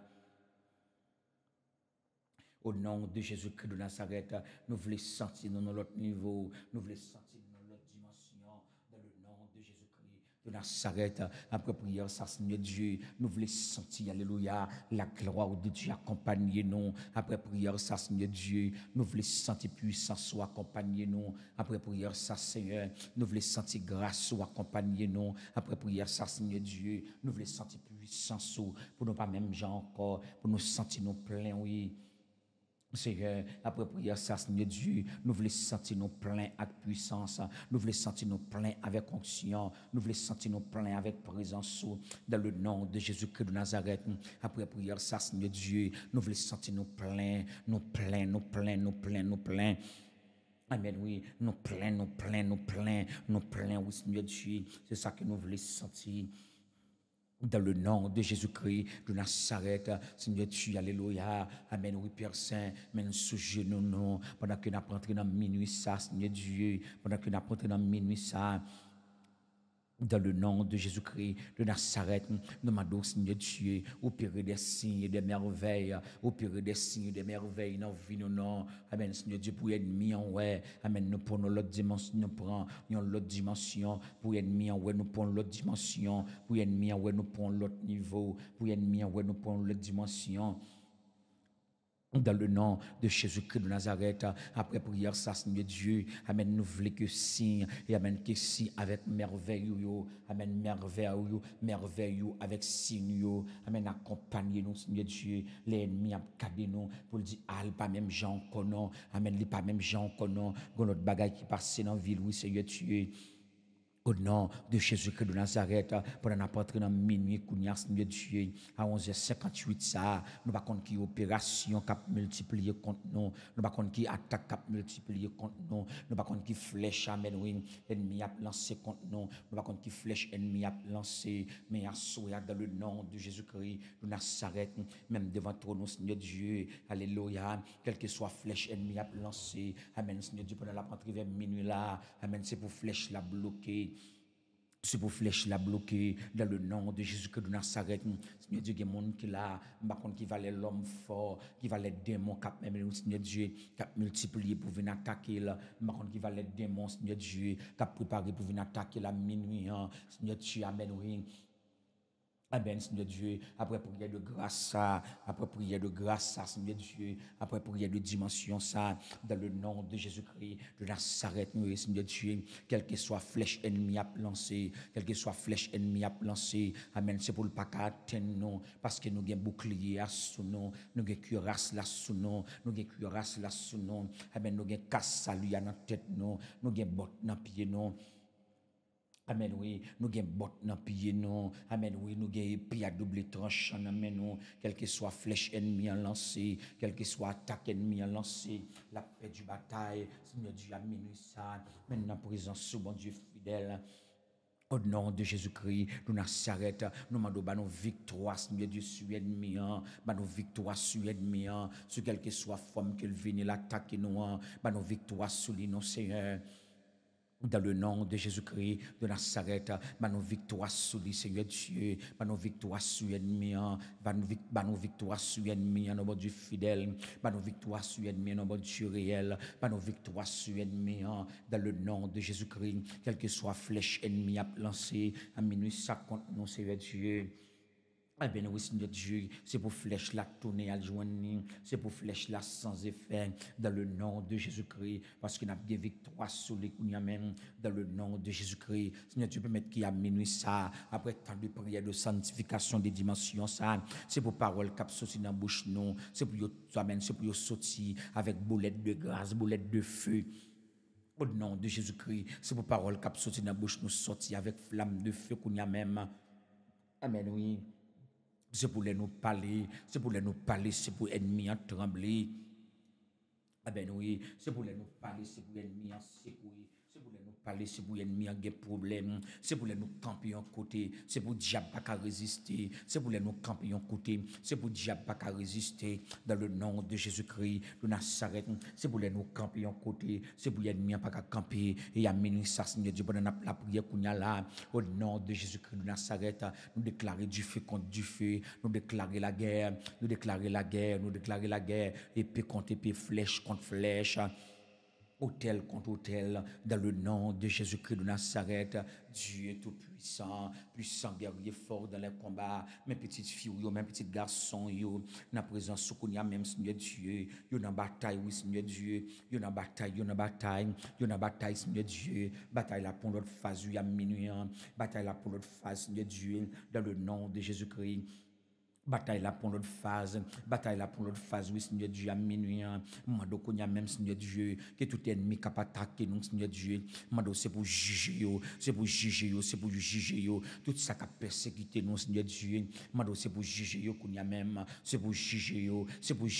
Au nom de Jésus-Christ de Nazareth, nous voulons sentir nous dans l'autre niveau. Nous voulons sentir nous dans l'autre dimension. Dans le nom de Jésus-Christ de Nazareth, après prière, ça, Seigneur Dieu, nous voulons sentir, alléluia, la gloire de Dieu accompagner nous. Après prière, ça, Seigneur Dieu, nous voulons sentir puissance soit accompagner nous. Après prière, ça, Seigneur, nous voulons sentir grâce soit accompagner nous. Après prière, ça, Seigneur Dieu, nous voulons sentir puissance pour nous pas même gens encore, pour nous sentir nous pleins, oui. Seigneur, après prière, ça, Seigneur Dieu, nous voulons sentir nous pleins avec puissance, nous voulons sentir nous pleins avec onction, nous voulons sentir nous pleins avec présence dans le nom de Jésus-Christ de Nazareth. Après prière, ça, Seigneur Dieu, nous voulons sentir nous pleins, nous pleins, nous pleins, nous pleins, nous pleins. Amen, oui, nous pleins, nous pleins, nous pleins, nous pleins, oui, Seigneur Dieu, c'est ça que nous voulons sentir. Dans le nom de Jésus-Christ de Nazareth, Seigneur Dieu, alléluia, amen, oui, Père Saint, amen, sous genoux, nous, pendant que nous entrons dans minuit, ça, Seigneur Dieu, pendant que nous entrons dans minuit, ça, dans le nom de Jésus-Christ de Nazareth, nous demandons, Seigneur Dieu, opérer des signes et des merveilles, opérer des signes et des merveilles dans la vie, non, amen, Seigneur Dieu, pour ennemi en ouais, amen, nous prenons l'autre dimension, nous prenons l'autre dimension, pour ennemi en ouais, nous prenons l'autre dimension, pour ennemi en ouais, nous prenons l'autre niveau, pour ennemi en ouais, nous prenons l'autre dimension. Dans le nom de Jésus-Christ de Nazareth, après prière, ça, Seigneur Dieu, amen, nous voulons que signe, et amen, que signe avec merveille, amen, merveille, avec signe, amen, accompagnez nous, Seigneur Dieu, l'ennemi a cadé nous, pour le dire, pas même gens connaissent, amen, pas même gens connaissent, dans notre bagaille qui passe dans la ville, oui, Seigneur Dieu. Au nom de Jésus-Christ de Nazareth, pendant la entré dans minuit, Kounia, Seigneur Dieu, à 11h58, ça, nous ne pouvons pas qui opération qui multiplié contre nous, nous ne pouvons pas qui attaque qui multiplié contre nous, nous ne pouvons pas qui flèche, amen, oui, ennemi a lancé contre nous, nous ne pouvons pas qui flèche, ennemi a lancé, mais à souhait dans le nom de Jésus-Christ de Nazareth, même devant toi, nous, Seigneur Dieu, alléluia, quelle que soit flèche, ennemi a lancé, amen, Seigneur Dieu, pendant la entrée vers minuit là, amen, c'est pour flèche la bloquer. C'est pour flèche la bloquer dans le nom de Jésus-Christ de Nazareth. Seigneur Dieu, il y a des gens qui là, qui valait l'homme fort, qui valait démon, même Seigneur Dieu, qui a multiplié pour venir attaquer là, qui valait démon, Seigneur Dieu, qui a préparé pour venir attaquer la minuit, Seigneur Dieu, amen, oui. Amen, Seigneur Dieu, après prière de grâce, ça, après prière de grâce, ça, Seigneur Dieu, après prière de dimension, ça, dans le nom de Jésus-Christ, de Nazareth, nous, Seigneur Dieu, quelle que soit flèche ennemie à lancer, quelle que soit flèche ennemie à lancer, amen, c'est pour le pas atteindre nous, parce que nous avons bouclier à sous nous, nous avons cuirasse là sous nous, nous avons cuirasse là sous nous, amen, nous avons casse salut à notre tête, nous avons botte dans pied, nous. Amen, oui, nous avons botte dans pied, nous. Amen, oui, nous avons pied à double tranchant, amen, nous. Quelle que soit flèche ennemie en lancé, quelle que soit attaque ennemie en lancé, la paix du bataille, Seigneur Dieu, à minuit ça, maintenant présence sous bon Dieu fidèle. Au nom de Jésus-Christ, nous Nazareth, nous demandons nos victoires, Seigneur Dieu, sur l'ennemi, nos victoires sur l'ennemi, sur quelle que soit forme qu'il vienne l'attaquer nous, nos victoires sur lui, Seigneur. Dans le nom de Jésus-Christ de Nazareth, nos victoires sur lui, Seigneur Dieu, nos victoires sur l'ennemi, nos victoires sur l'ennemi, nos Dieu fidèle, nos victoires sur l'ennemi, nos Dieu réel, nos victoires sur l'ennemi, dans le nom de Jésus-Christ, quelle que soit flèche ennemie à lancer, à minuit, ça contre nous, Seigneur Dieu. Eh bien, oui, Seigneur Dieu, c'est pour flèche la tourner à joindre, c'est pour flèche la sans effet, dans le nom de Jésus-Christ, parce qu'il a des victoires sur les coups, dans le nom de Jésus-Christ. Seigneur Dieu, permettre qu'il y a minuit ça, après tant de prières de sanctification des dimensions, ça, c'est pour parole cap sorti dans la bouche, non, c'est pour c'est pour sortir avec boulette de grâce, boulette de feu. Au nom de Jésus-Christ, c'est pour parole cap sorti dans la bouche, nous sortir avec flamme de feu qu'on y a même. Amen, oui. C'est pour les nous parler, c'est pour les nous parler, c'est pour l'ennemi en trembler. Ah ben oui, c'est pour les nous parler, c'est pour l'ennemi en secouer. C'est pour les nous parler, c'est pour l'ennemi en problème. C'est pour les nous camper en côté, c'est pour diable pas résister. C'est pour les nous camper en côté, c'est pour diable pas résister. Dans le nom de Jésus-Christ de Nazareth, c'est pour les nous camper en côté, c'est pour l'ennemi pas camper. Et amener ça, Seigneur Dieu, pendant la prière qu'on a là, au nom de Jésus-Christ de Nazareth, nous déclarer du feu contre du feu, nous déclarer la guerre, nous déclarer la guerre, nous déclarer la guerre, épée contre épée, flèche contre flèche. Hôtel contre hôtel, dans le nom de Jésus-Christ de Nazareth, Dieu est tout puissant, puissant guerrier fort dans les combats, mes petites filles, mes petits garçons, dans la présence où il y a même Seigneur Dieu, yo dans bataille, oui Seigneur Dieu, yo dans bataille, Seigneur Dieu, bataille là pour l'autre phase, il y a minuit, bataille là pour l'autre phase, Seigneur Dieu, dans le nom de Jésus-Christ. Bataille là pour l'autre phase, oui, Seigneur Dieu, à minuit, mando qu'on y a même, Seigneur Dieu, que tout ennemi qui a attaqué nous, Seigneur Dieu, mando c'est pour juger, tout ça qui a persécuté nous, Seigneur Dieu, mando c'est pour juger, qu'on y a même, c'est pour juger, c'est pour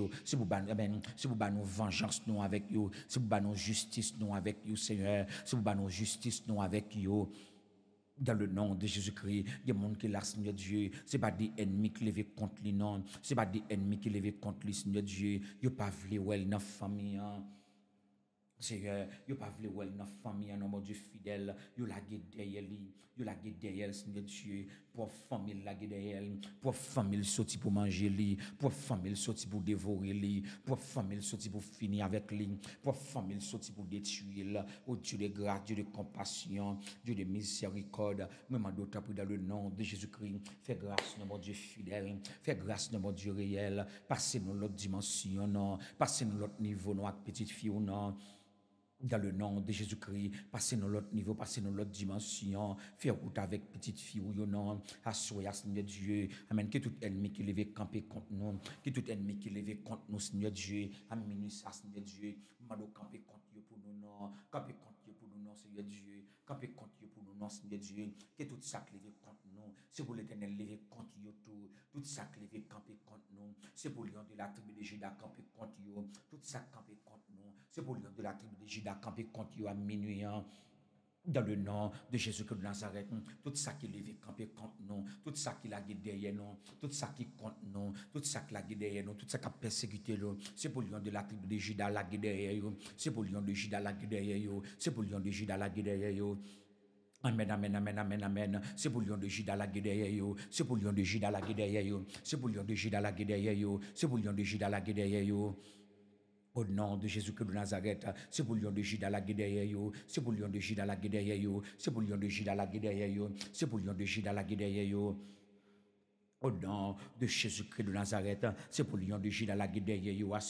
nous vengeance nous avec vous, c'est pour nous justice nous avec vous, Seigneur, c'est pour nous justice nous avec vous. Dans le nom de Jésus-Christ, il y a des gens qui là, Seigneur Dieu, ce n'est pas des ennemis qui lèvent contre lui, non. Ce n'est pas des ennemis qui lèvent contre lui, Seigneur Dieu. Il n'y a pas voulu dans la famille. Seigneur, il n'y a pas voulu dans la famille, non, mon Dieu fidèle. Il y a derrière lui. Il y a derrière, Seigneur Dieu. Pour famille, la derrière lui. Pour famille, sorti pour manger lui. Pour famille, sorti pour dévorer lui. Pour famille, sorti pour finir avec lui. Pour famille, sorti pour détruire. Oh Dieu de grâce, Dieu de compassion, Dieu de miséricorde. Même d'autres dans le nom de Jésus-Christ. Fais grâce, mon Dieu fidèle. Fais grâce, mon Dieu réel. Passez nous l'autre dimension, non. Passez nous l'autre niveau, non, avec petite fille, non. Dans le nom de Jésus-Christ, passez dans l'autre niveau, passez dans l'autre dimension, faire route avec petite fille ou non, assoyez, Seigneur Dieu, amen, que tout ennemi qui lève camper contre nous, que tout ennemi qui lève contre nous, Seigneur Dieu, amen, ça, Seigneur Dieu, malo camper contre vous pour nous, non, camper contre vous pour nous, non, Seigneur Dieu. Camper contre vous pour nous, non, Seigneur Dieu. Que tout ça qui levé contre nous, c'est pour l'Éternel lever contre vous tout. Tout ça qui levé camper contre nous, c'est pour Lion de la tribu de Juda camper contre vous. Tout ça camper contre nous, c'est pour Lion de la tribu de Juda camper contre vous à minuit. Dans le nom de Jésus-Christ de Nazareth, tout ça qui levé camper contre nous, tout ça qui l'a guidé derrière nous, tout ça qui contre nous, tout ça qui l'a guidé derrière nous, tout ça qui a persécuté nous, c'est pour Lion de la tribu de Juda la guidé derrière nous, c'est pour Lion de Juda la guidé derrière nous, c'est pour Lion de Juda la guidé derrière nous. Amen, amen, amen, amen, amen. C'est pour Lion de Juda la guidé derrière nous, c'est pour Lion de Juda la guidé derrière nous, c'est pour Lion de Juda la guidé derrière nous, c'est pour Lion de Juda la guidé derrière nous. Au nom de Jésus-Christ de Nazareth, c'est pour Lion de Juda la guédère, c'est pour Lion de Juda la guédère, c'est pour Lion de Juda la guédère, c'est pour Lion de Juda la guédère. Au nom de Jésus-Christ de Nazareth, c'est pour Lion de Juda la guédère,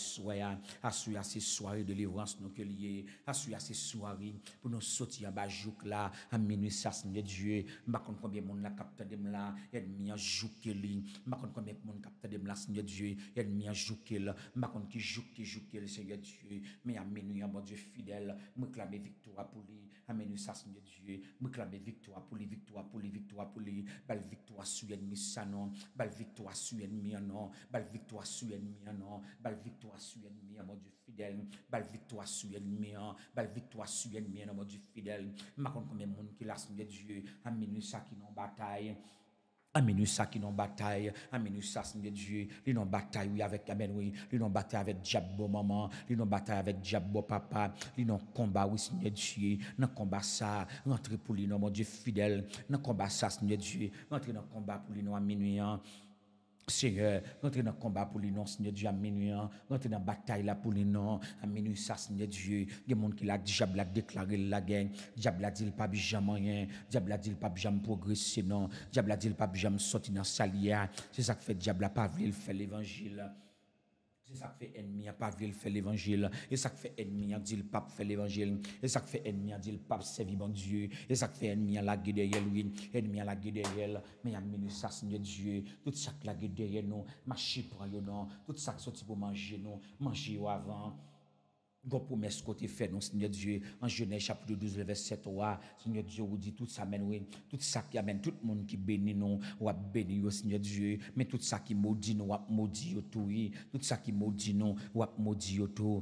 assoya ces soirées de délivrance nous que lié, assoya ces soirées pour nous sortir en bas jouk là, à minuit ça, Seigneur Dieu, ma kon combien mon la capte de là, ennemi en jouk li, ma kon combien mon capte de là, Seigneur Dieu, ennemi en jouk là, ma kon qui jouk Seigneur Dieu, mais à minuit mon Dieu fidèle, me clamer victoire pour lui, à minuit ça, Seigneur Dieu, me clamer victoire pour lui, victoire pour lui, belle victoire sur ennemi ça non. Belle victoire sur ennemi non, belle victoire sur ennemi non, belle victoire sur ennemi mon Dieu fidèle, belle victoire sur ennemi, belle victoire sur ennemi mon Dieu fidèle. Ma kon combien monde qui la Seigneur Dieu, à minuit ça qui non bataille. Amène ça qui non bataille, amène ça Seigneur Dieu, ils non bataille oui avec amen oui, ils non bataille avec diable maman, ils non bataille avec diable papa, ils non combat oui Seigneur Dieu, dans combat ça, rentrer pour lui non mon Dieu fidèle, dans combat ça Seigneur Dieu, rentrer dans combat pour lui non à minuit. Seigneur, rentrer dans le combat pour lui, non, Seigneur Dieu, à minuit, rentrer dans la bataille là pour lui, non, à minuit, ça, Seigneur Dieu, il y a des gens qui l'a diable a déclaré la guerre, diable a dit le pas jamais rien, diable a dit le pas jamais progresser, non, diable a dit le pas jamais sortir dans salière, c'est ça que fait diable a pas voulu faire l'évangile. C'est ça qui fait ennemi a pas voulu faire l'évangile. Et ça qui fait ennemi a dit le pape fait l'évangile. Et ça qui fait ennemi a dit le pape servir bon Dieu. Et ça qui fait ennemi a la guerre derrière lui. Ennemi a la guerre derrière. Mais a mené ça, Seigneur Dieu. Tout ça qui la guerre derrière nous. Marcher pour nous, non. Tout ça qui sorti pour manger nous. Manger avant. Gon promesse côté fait non Seigneur Dieu en Genèse chapitre 12 verset 3 Seigneur Dieu vous dit tout ça amène oui tout ça qui amène tout le monde qui bénit nous ou béni au Seigneur Dieu mais tout ça qui maudit nous ou maudit tout oui tout ça qui maudit nous ou maudit tout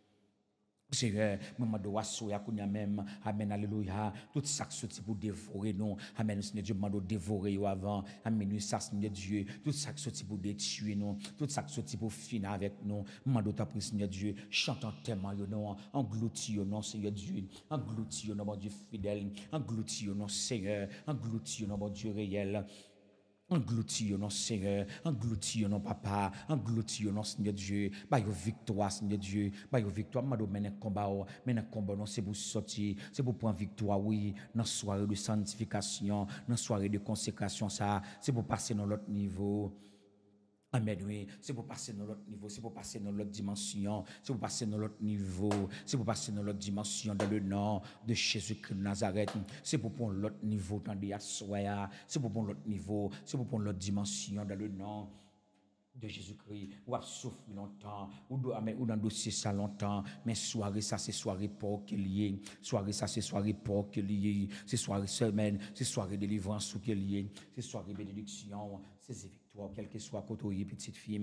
Seigneur, maman doit soya kounya même, amen, alléluia, tout ça qui sorti pour dévorer nous, amen, Seigneur Dieu, maman doit dévorer avant, amen, ça, Seigneur Dieu, tout ça qui sorti pour détruire nous, tout ça qui sorti pour finir avec nous, maman doit t'appeler, Seigneur Dieu, chantant tellement, non, englouti, non, Seigneur Dieu, englouti, non, mon Dieu fidèle, englouti, non, Seigneur, englouti, non, mon Dieu réel. Englouti non Seigneur, englouti non papa, englouti non Seigneur Dieu, bah yo victoire Seigneur Dieu, bah yo victoire, m'a donné combat non c'est pour sortir, c'est pour prendre victoire oui, dans soirée de sanctification, dans soirée de consécration ça, c'est pour passer dans l'autre niveau. Amen, oui, c'est pour passer dans l'autre niveau, c'est pour passer dans l'autre dimension, c'est pour passer dans l'autre niveau, c'est pour passer dans l'autre dimension dans le nom de Jésus-Christ de Nazareth, c'est pour prendre l'autre niveau dans les assoya, c'est pour prendre l'autre niveau, c'est pour prendre l'autre dimension dans le nom de Jésus-Christ, ou a souffert longtemps, ou dans dossier ça longtemps, mais soirée ça c'est soirée pour qu'il y ait, soirée ça c'est soirée pour qu'il y ait, c'est soirée semaine, c'est soirée délivrance ou qu'il y ait, c'est soirée bénédiction, c'est victoire, quel que soit côté petite fille.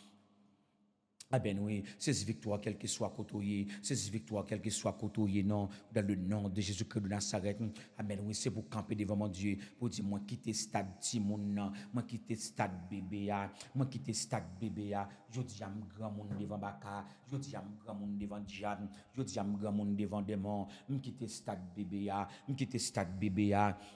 Ah ben oui, c'est victoire, quel que soit côté, c'est victoire, quel que soit côté, non, dans le nom de Jésus-Christ de Nazareth. Ah ben oui, c'est pour camper devant mon Dieu, pour dire, moi quitter stade Timon, moi quitter stade bébé, moi quitter stade bébé, je dis à mon grand monde devant Baka, je dis à mon grand monde devant diable, je dis à mon grand monde devant démon, moi quitter stade bébé, moi quitter stade bébé.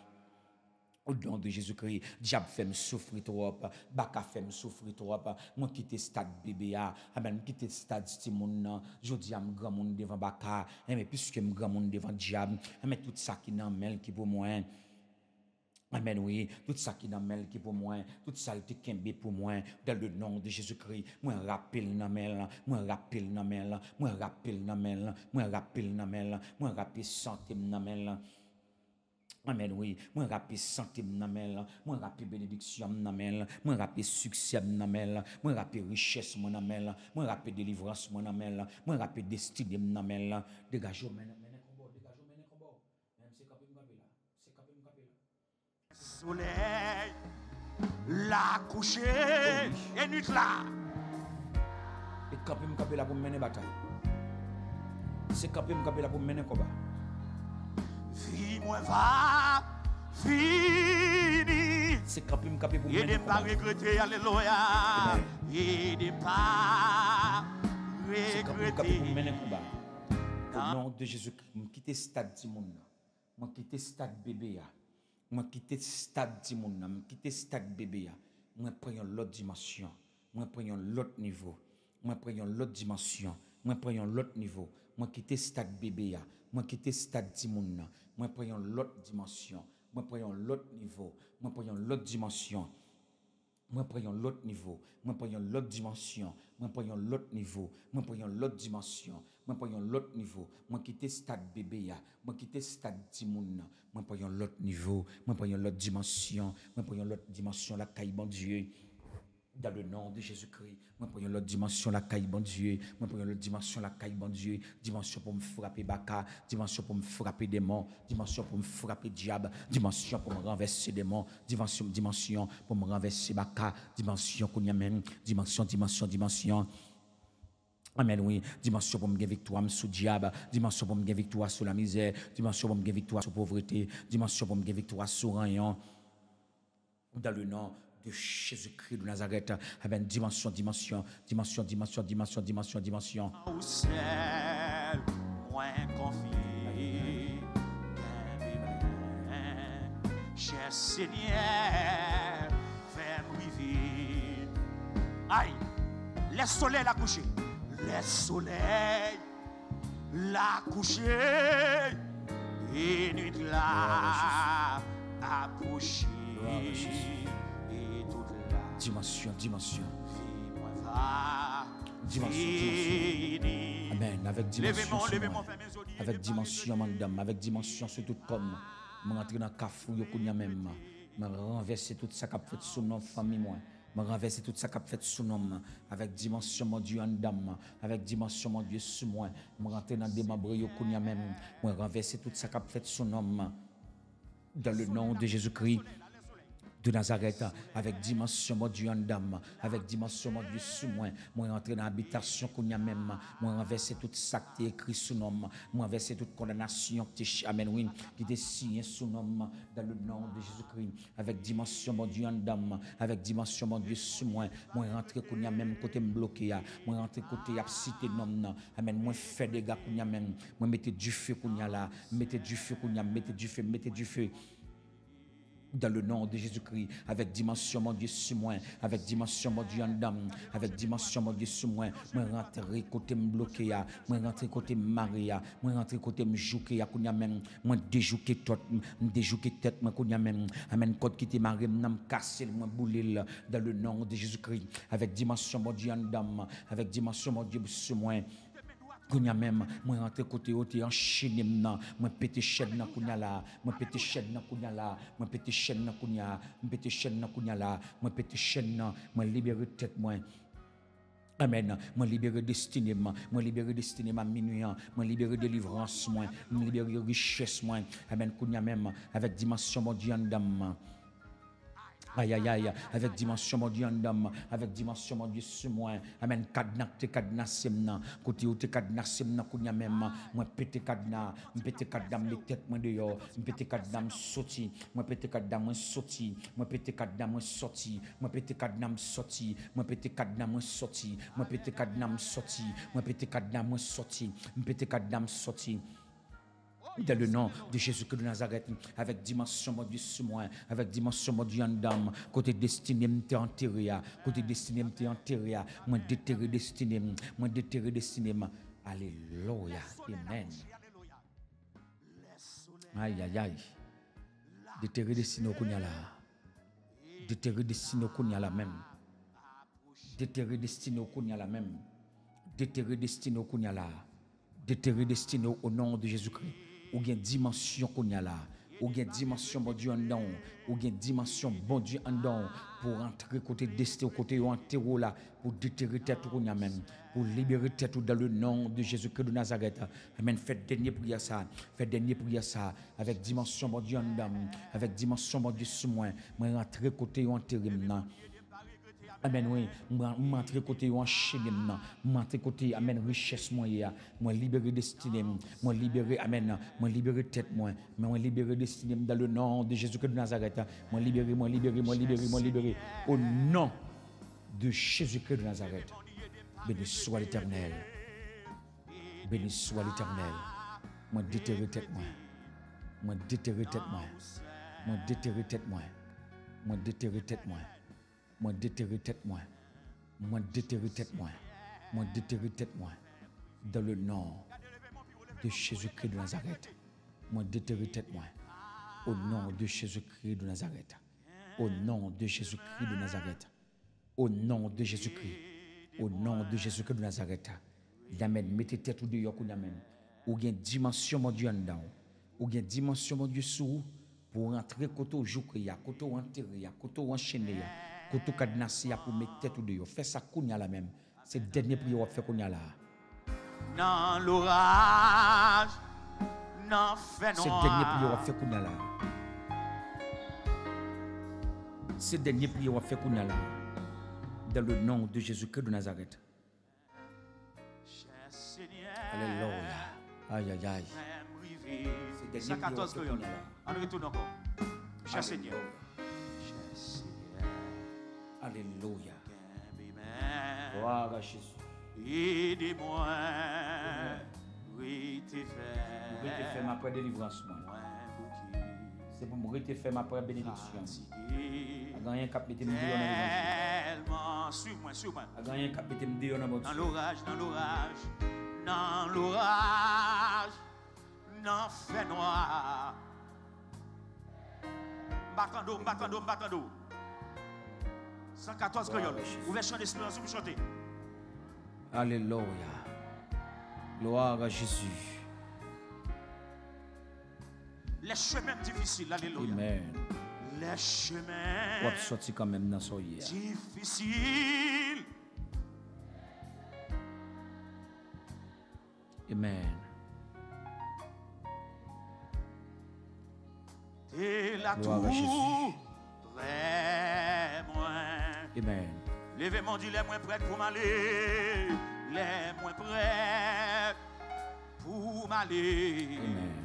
Au nom de Jésus-Christ, diable fait me souffrir trop, Baka fait me souffrir trop, moi quitter stade bébé, amen, quitter stade Timon, je dis à mon grand monde devant Baka, mais puisque mon grand monde devant diable, mais tout ça qui n'en mêle qui pour moi. Amen, oui, tout ça qui n'en mêle qui pour moi, tout ça qui est pour moi, dans le nom de Jésus-Christ, moi rappelle n'en mêle, moi rappelle n'en mêle, moi rappelle n'en mêle, moi rappelle n'en mêle, moi rappelle santé n'en mêle. Amen, oui. Moi, rappelle santé m'namel, moi, rappelle bénédiction m'namel, moi, rappelle succès m'namel, moi, rappelle richesse m'namel, moi, rappelle délivrance m'namel, moi, rappelle destinée m'namel. Dégagez, soleil, la coucher, et nuit là. Et camper là pour mener bataille. C'est camper là pour mener combat. Vie moi va fini. C'est camper pour Et mener ne pas combat. regretter, alléluia. Et ne pas C'est camper pour regretter. mener combat. Au nom de Jésus-Christ, je quitte le stade du monde. Je quitte le stade bébé. Je quitte le stade du monde. Je quitte le stade bébé. Je prends l'autre dimension. Je prends l'autre niveau. Je prends l'autre dimension. Je prends l'autre niveau. Je quitte le stade bébé. Je quitte le stade du monde. Je prends l'autre dimension. Je prends l'autre niveau. Je prends l'autre dimension. Moi prenons l'autre niveau, moi prenons l'autre dimension, moi prenons l'autre niveau, moi prenons l'autre dimension, moi prenons l'autre niveau, moi quitter stade bébé ya, moi quitter stade timoun, moi prenons l'autre niveau, moi prenons l'autre dimension, moi prenons l'autre dimension la caille bon Dieu. Dans le nom de Jésus-Christ, moi prenons l'autre dimension la caille bon Dieu, moi prenons l'autre dimension la caille bon Dieu, dimension pour me frapper baka, dimension pour me frapper démon, dimension pour me frapper diable, dimension pour me renverser démon, dimension pour me renverser baka, dimension qu'on y amène, dimension. Amen, oui. Dimension pour me gagner victoire sous diable, dimension pour me gagner victoire sur la misère, dimension pour me gagner victoire sur la pauvreté, dimension pour me gagner victoire sur rayon. Dans le nom de Jésus-Christ de Nazareth, amen. Dimension. Au ciel, moins confié, cher Seigneur, fais-moi vivre. Aïe, laisse soleil la coucher, laisse soleil la coucher, et nuit là approcher, et toute la Dimension. vie-moi va Dimension. fini. Amen. Avec dimension. Levez-moi, fermez les yeux. Avec dimension, madame. Avec dimension sur toute pomme. Je rentre dans le cafou, je même. Je renverse tout ça qui a fait sous nos familles, moi. Je renverse tout ça qui a fait sous nos mains. Avec dimension, mon Dieu, en dame. Avec dimension, mon Dieu, sous moi. Je rentre dans des membres, je même. Je renverse tout ça qui a fait sous nos mains. Dans le nom de Jésus-Christ de Nazareth, avec dimension, mon Dieu, en dame, avec dimension, mon Dieu, sous moi, moi rentre dans l'habitation qu'on y a même, moi renverser tout ça qui est écrit sous nom, moi renverser toute condamnation qui est, amen, oui, qui est signé sous nom, dans le nom de Jésus-Christ, avec dimension, mon Dieu, en dame, avec dimension, mon Dieu, sous moi, moi rentre qu'on y a même côté me bloqué, moi rentre côté cité nom, amen, moi fait des gars qu'on y a même, moi mettez du feu qu'on y a là, mettez du feu qu'on y a, mettez du feu. Dans le nom de Jésus-Christ, avec dimension, mon Dieu, sur moi, avec dimension, mon Dieu, en dame, avec dimension, mon Dieu, sur moi, moi rentrer côté me bloqué, moi rentrer côté Maria, moi rentrer côté me jouer, moi déjouquer tête, moi même, amen, côté qui te marre, m'am casser, moi bouler, dans le nom de Jésus-Christ, avec dimension, mon Dieu, en dame, avec dimension, mon Dieu, sur moi. Kounya même, moi rentre côté haut et enchaîné maintenant, moi pété chaîne na kounya là, moi pété chaîne na kounya là, moi pété chaîne na kounya, moi pété chaîne na kounya là, moi pété chaîne na, moi libérer tête moi. Amen. Moi libérer destiné moi libérer destiné ma minuit, moi libérer délivrance moi libérer richesse moi. Amen. Kounya même avec dimension mon Dieu en dame. Aïe, avec dimension, mon Dieu, en dame, avec dimension, mon Dieu, sur moi. Amen. Cadenas, côté où tu cadenas, kounya même, moi pété cadenas, mes têtes, moi dehors, pété cadenas, sorti, moi pété cadenas, sorti, moi pété cadenas, sorti, moi pété cadenas, sorti, moi pété cadenas, sorti, moi pété cadenas, sorti, moi pété cadenas, sorti, moi pété cadenas, sorti. Dans le nom de Jésus-Christ de Nazareth, avec dimension, mon Dieu, sur moi, avec dimension, mon Dieu, en dame, côté destiné, m'te enterré, côté destiné, m'te enterré, moi déterré destiné, alléluia, amen. Aïe, déterré destiné au kounya là, déterré destiné au kounya là même, déterré destiné au kounya là même, déterré destiné au kounya là, déterré destiné au nom de Jésus-Christ. Ou bien dimension qu'on y a là, ou une dimension bon Dieu en dedans, ou une dimension bon Dieu en dedans pour entrer côté destin côté en terreau là pour déterrer tête ou même pour libérer tête dans le nom de Jésus-Christ de Nazareth. Amen. Faites dernier prière ça, faites dernier prière ça avec dimension bon Dieu en dedans, avec dimension bon Dieu sur moi, moi rentrer côté en terre maintenant. Amen, oui. M'entrer côté en chaîne, m'entrer côté, amen, richesse, moi libérer destinée, moi libérer, amen, moi libérer tête, moi libérer destinée dans le nom de Jésus-Christ de Nazareth. Moi libérer, au nom de Jésus-Christ de Nazareth. Béni soit l'Éternel. Béni soit l'Éternel. Moi déterrer tête, moi déterrer tête, moi déterrer tête, moi déterrer tête, moi déterrer tête, moi déterrer tête, moi déterrer tête, dans le nom de Jésus-Christ de Nazareth. Moi déterrer tête, au nom de Jésus-Christ de Nazareth. Au nom de Jésus-Christ de Nazareth. Au nom de Jésus-Christ. Au nom de Jésus-Christ de Nazareth. Amen. Mettez tête ou dehors, amen. Ou bien dimension, mon Dieu, en dedans. Ou bien dimension, mon Dieu, sous pour rentrer côté au jour, côté au enterré, côté au enchaîné. Koto kadnasi pour mettre tête ou de yo. Fais ça kounya la même. C'est le dernier prière qu'on fait kounya là. Dans l'orage, dans fait noir. C'est le dernier prière qu'on fait kounya là. C'est le dernier prière qu'on fait kounya là. Dans le nom de Jésus-Christ de Nazareth. Alléluia. Aïe aïe aïe. C'est le dernier prière qu'on fait kounya là. On retourne encore. Cher Seigneur. Alléluia. Gloire à Jésus. Aidez-moi. Oui, t'es fait. Moi, t'es fait ma première délivrance. C'est pour moi, t'es fait ma première bénédiction. A gagné un cap, mettez-moi dans Suis-moi, suis-moi. A gagné un cap, mettez-moi dans dans l'orage, dans l'orage, dans l'orage, dans fait noir. Batando, batando, batando. 114 créoles. Ouvrez chant d'espérance pour chanter. Alléluia. Gloire à Jésus. Les chemins difficiles, alléluia. Amen. Les chemins On va sortir quand même dans son hier. difficiles. Amen. Et la Gloire à Jésus. très moins. Amen. Levez mon Dieu, les moins prêts pour m'aller. Les moins prêts pour m'aller.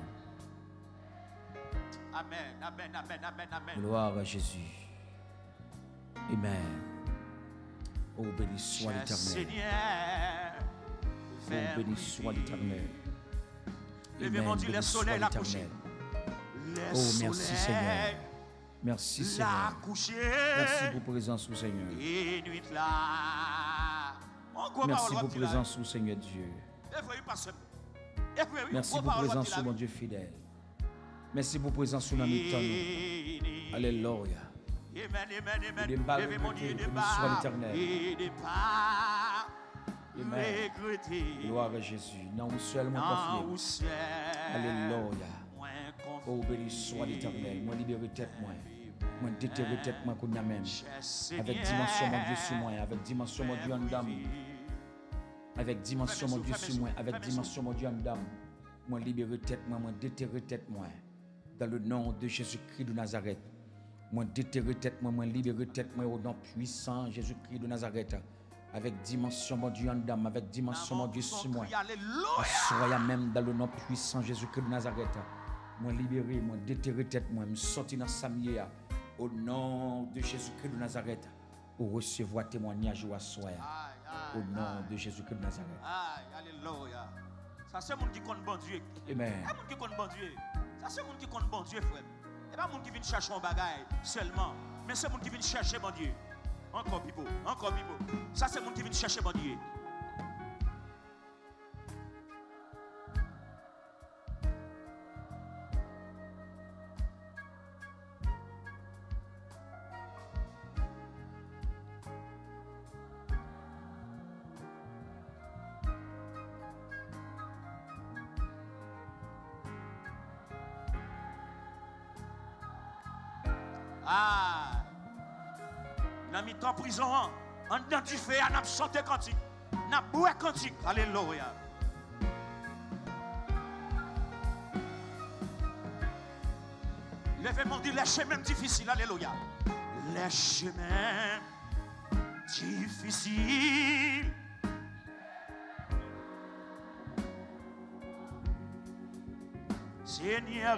Amen. Amen, amen, amen, amen, amen. Gloire à Jésus. Amen. Oh, béni soit l'Éternel. Seigneur, Oh, béni soit l'Éternel. levez mon Dieu, les soleils la coucher. Oh, merci Seigneur. Merci Seigneur. La coucher. Merci pour présence au Seigneur. Et nuit là. Merci pour présence au Seigneur Dieu. Merci pour présence au mon Dieu fidèle. Merci pour présence au nom de Alléluia. Amen, amen, levez mon Dieu, Soit l'Éternel. Amen. Gloire à Jésus. Non, seulement confié. Alléluia. Oh, béni soit l'Éternel. Moi libéré tête moi. Moi déterré tête moi qu'on a même. Avec dimension mon Dieu sur moi, avec dimension mon Dieu en dame. Avec dimension mon Dieu sur moi, avec dimension mon Dieu en dame. Moi libéré tête moi, moi déterré tête moi. Dans le nom de Jésus-Christ de Nazareth. Moi déterré tête moi, moi libéré tête moi au nom puissant Jésus-Christ de Nazareth. Avec dimension mon Dieu en dame, avec dimension mon Dieu sur moi. Soyez même dans le nom puissant Jésus-Christ de Nazareth. Moi libéré, moi déterré tête, moi me sorti dans Samia au nom de Jésus-Christ de Nazareth pour recevoir témoignage ou assoya au nom de Jésus-Christ de Nazareth. Alléluia. Ça c'est mon qui compte bon Dieu. Amen. C'est mon qui compte bon Dieu. Ça c'est mon qui compte bon Dieu frère. Et pas mon qui vient chercher un bagage seulement, mais c'est mon qui vient chercher bon Dieu. Encore pipo, encore pipo. Ça c'est mon qui vient chercher bon Dieu. Ah, dans mi temps prison, en dedans du feu, on a chanté cantique, on a boué cantique. Alléluia. Levez-moi, dit les chemins difficiles. Alléluia. Les chemins difficiles. Seigneur,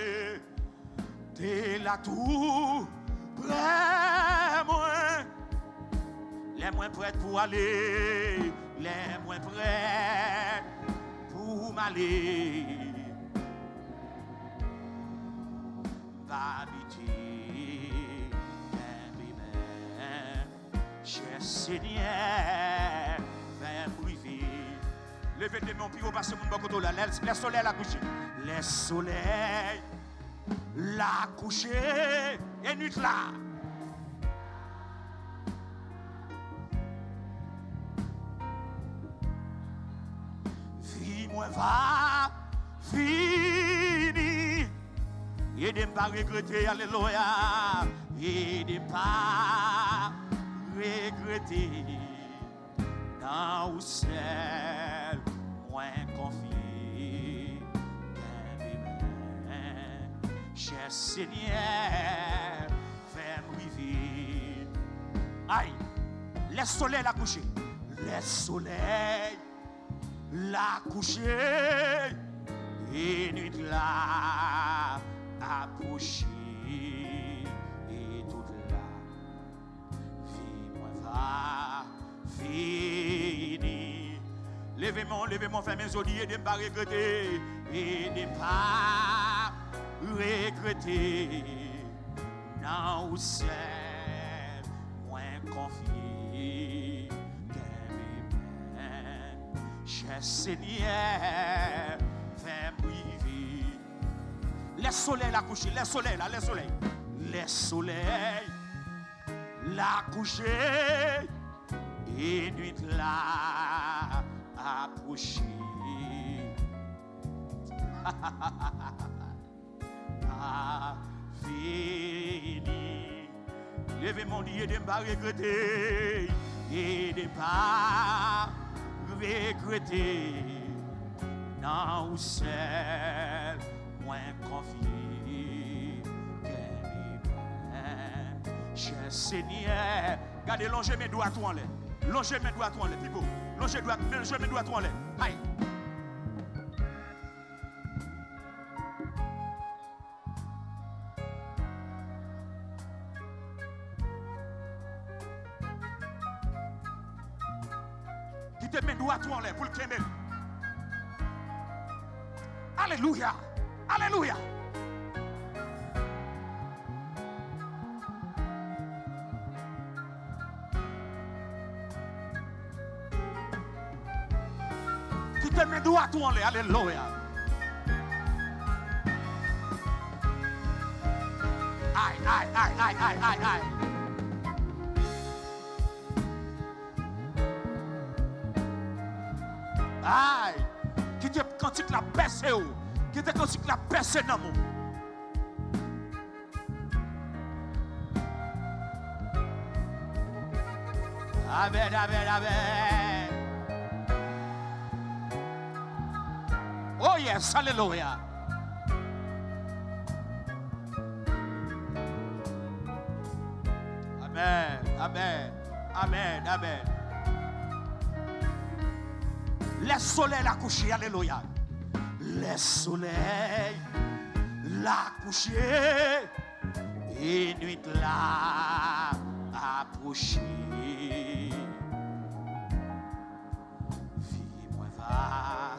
t'es là tout près moi. Les moins prêts pour aller, les moins prêts pour m'aller. Habiter, cher Seigneur, viens priver. Levez les mains puis vous passez mon bocoto là, les soleils la coucher. Les soleils la coucher et nuit là. Vie moi va fini. Et de ne pas regretter, alléluia. Et de ne pas regretter. Dans où seul, moins confié. Cher Seigneur, fais-moi vivre. Aïe, les soleils la coucher. Les soleils la coucher. Et nuit là. Approcher et toute la vie moi va finir. Levez-moi, fais mes yeux et de ne pas regretter et de ne pas regretter. Non, c'est moins confié cher Seigneur, fais-moi vivre. Les soleils la coucher, les soleils là, les soleils. Les soleils la coucher et nuit là approcher. Ah, fini. Levez mon dieu de ne pas regretter et de ne pas regretter. Non, c'est moins confié cher Seigneur. Gardez, longez mes doigts tout en l'air. Longez mes doigts tout en l'air. Pipo, longez mes doigts tout en l'air. Aïe. Quittez mes doigts tout en l'air pour le calmer. Alléluia. Alléluia. Quittez mes doigts tout en l'air. Alléluia. Aïe, aïe, aïe, aïe, aïe, aïe, aïe. Aïe. Quittez cantique la percée. Quittez cantique la percée dans mon. Amen, amen, amen. Oh yes, alléluia. Amen, amen, amen, amen. Les soleils la coucher, alléluia. Les soleils la coucher et nuit la approcher. Vie-moi va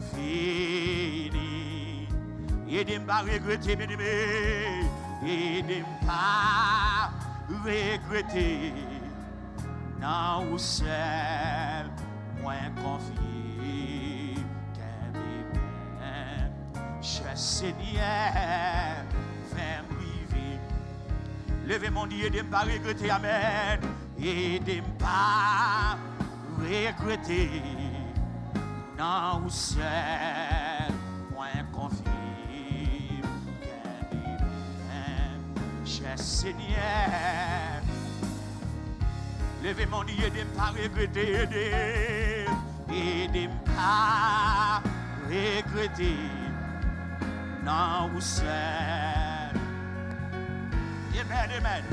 fini et de ne pas regretter, bien aimé, et de ne pas regretter. Non, ou seul, moins confié qu'un bébé. Cher Seigneur, fais-moi vivre. Levez mon Dieu et de ne pas regretter, amen, et de ne pas regretter. Non, ou seul, moins confié qu'un bébé. Cher Seigneur. Levez mon Dieu, aidez-moi pas regretter, aidez-moi pas regretter. Non, vous seul. Amen, amen.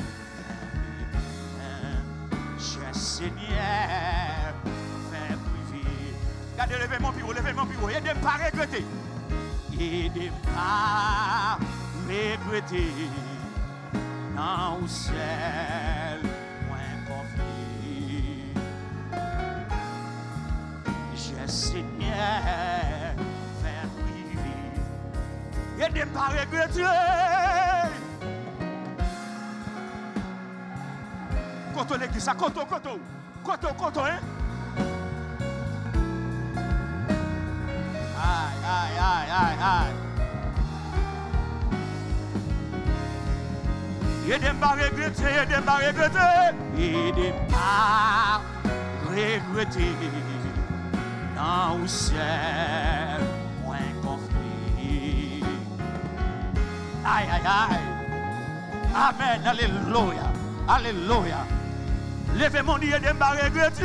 Cher Seigneur, fais priver. Regardez, levez mon bureau, aidez-moi pas regretter. Aidez-moi pas regretter. Non, vous seul. Seigneur, fais priver. Aidez-moi pas regretter. Koto l'église, koto, hein? Aïe. Aidez-moi pas regretter, aidez-moi pas regretter. Dans le ciel, moins conflit. Aïe. Amen, alléluia. Levez mon Dieu de ma regretter.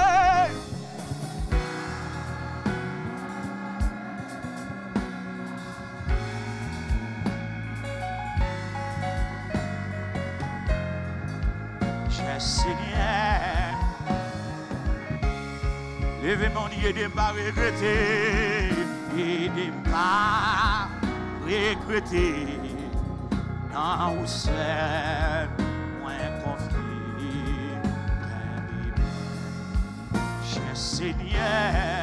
Cher Seigneur, levez mon Dieu de ma regretter, et de ma regretter, dans le ciel, moins conflit. Cher Seigneur,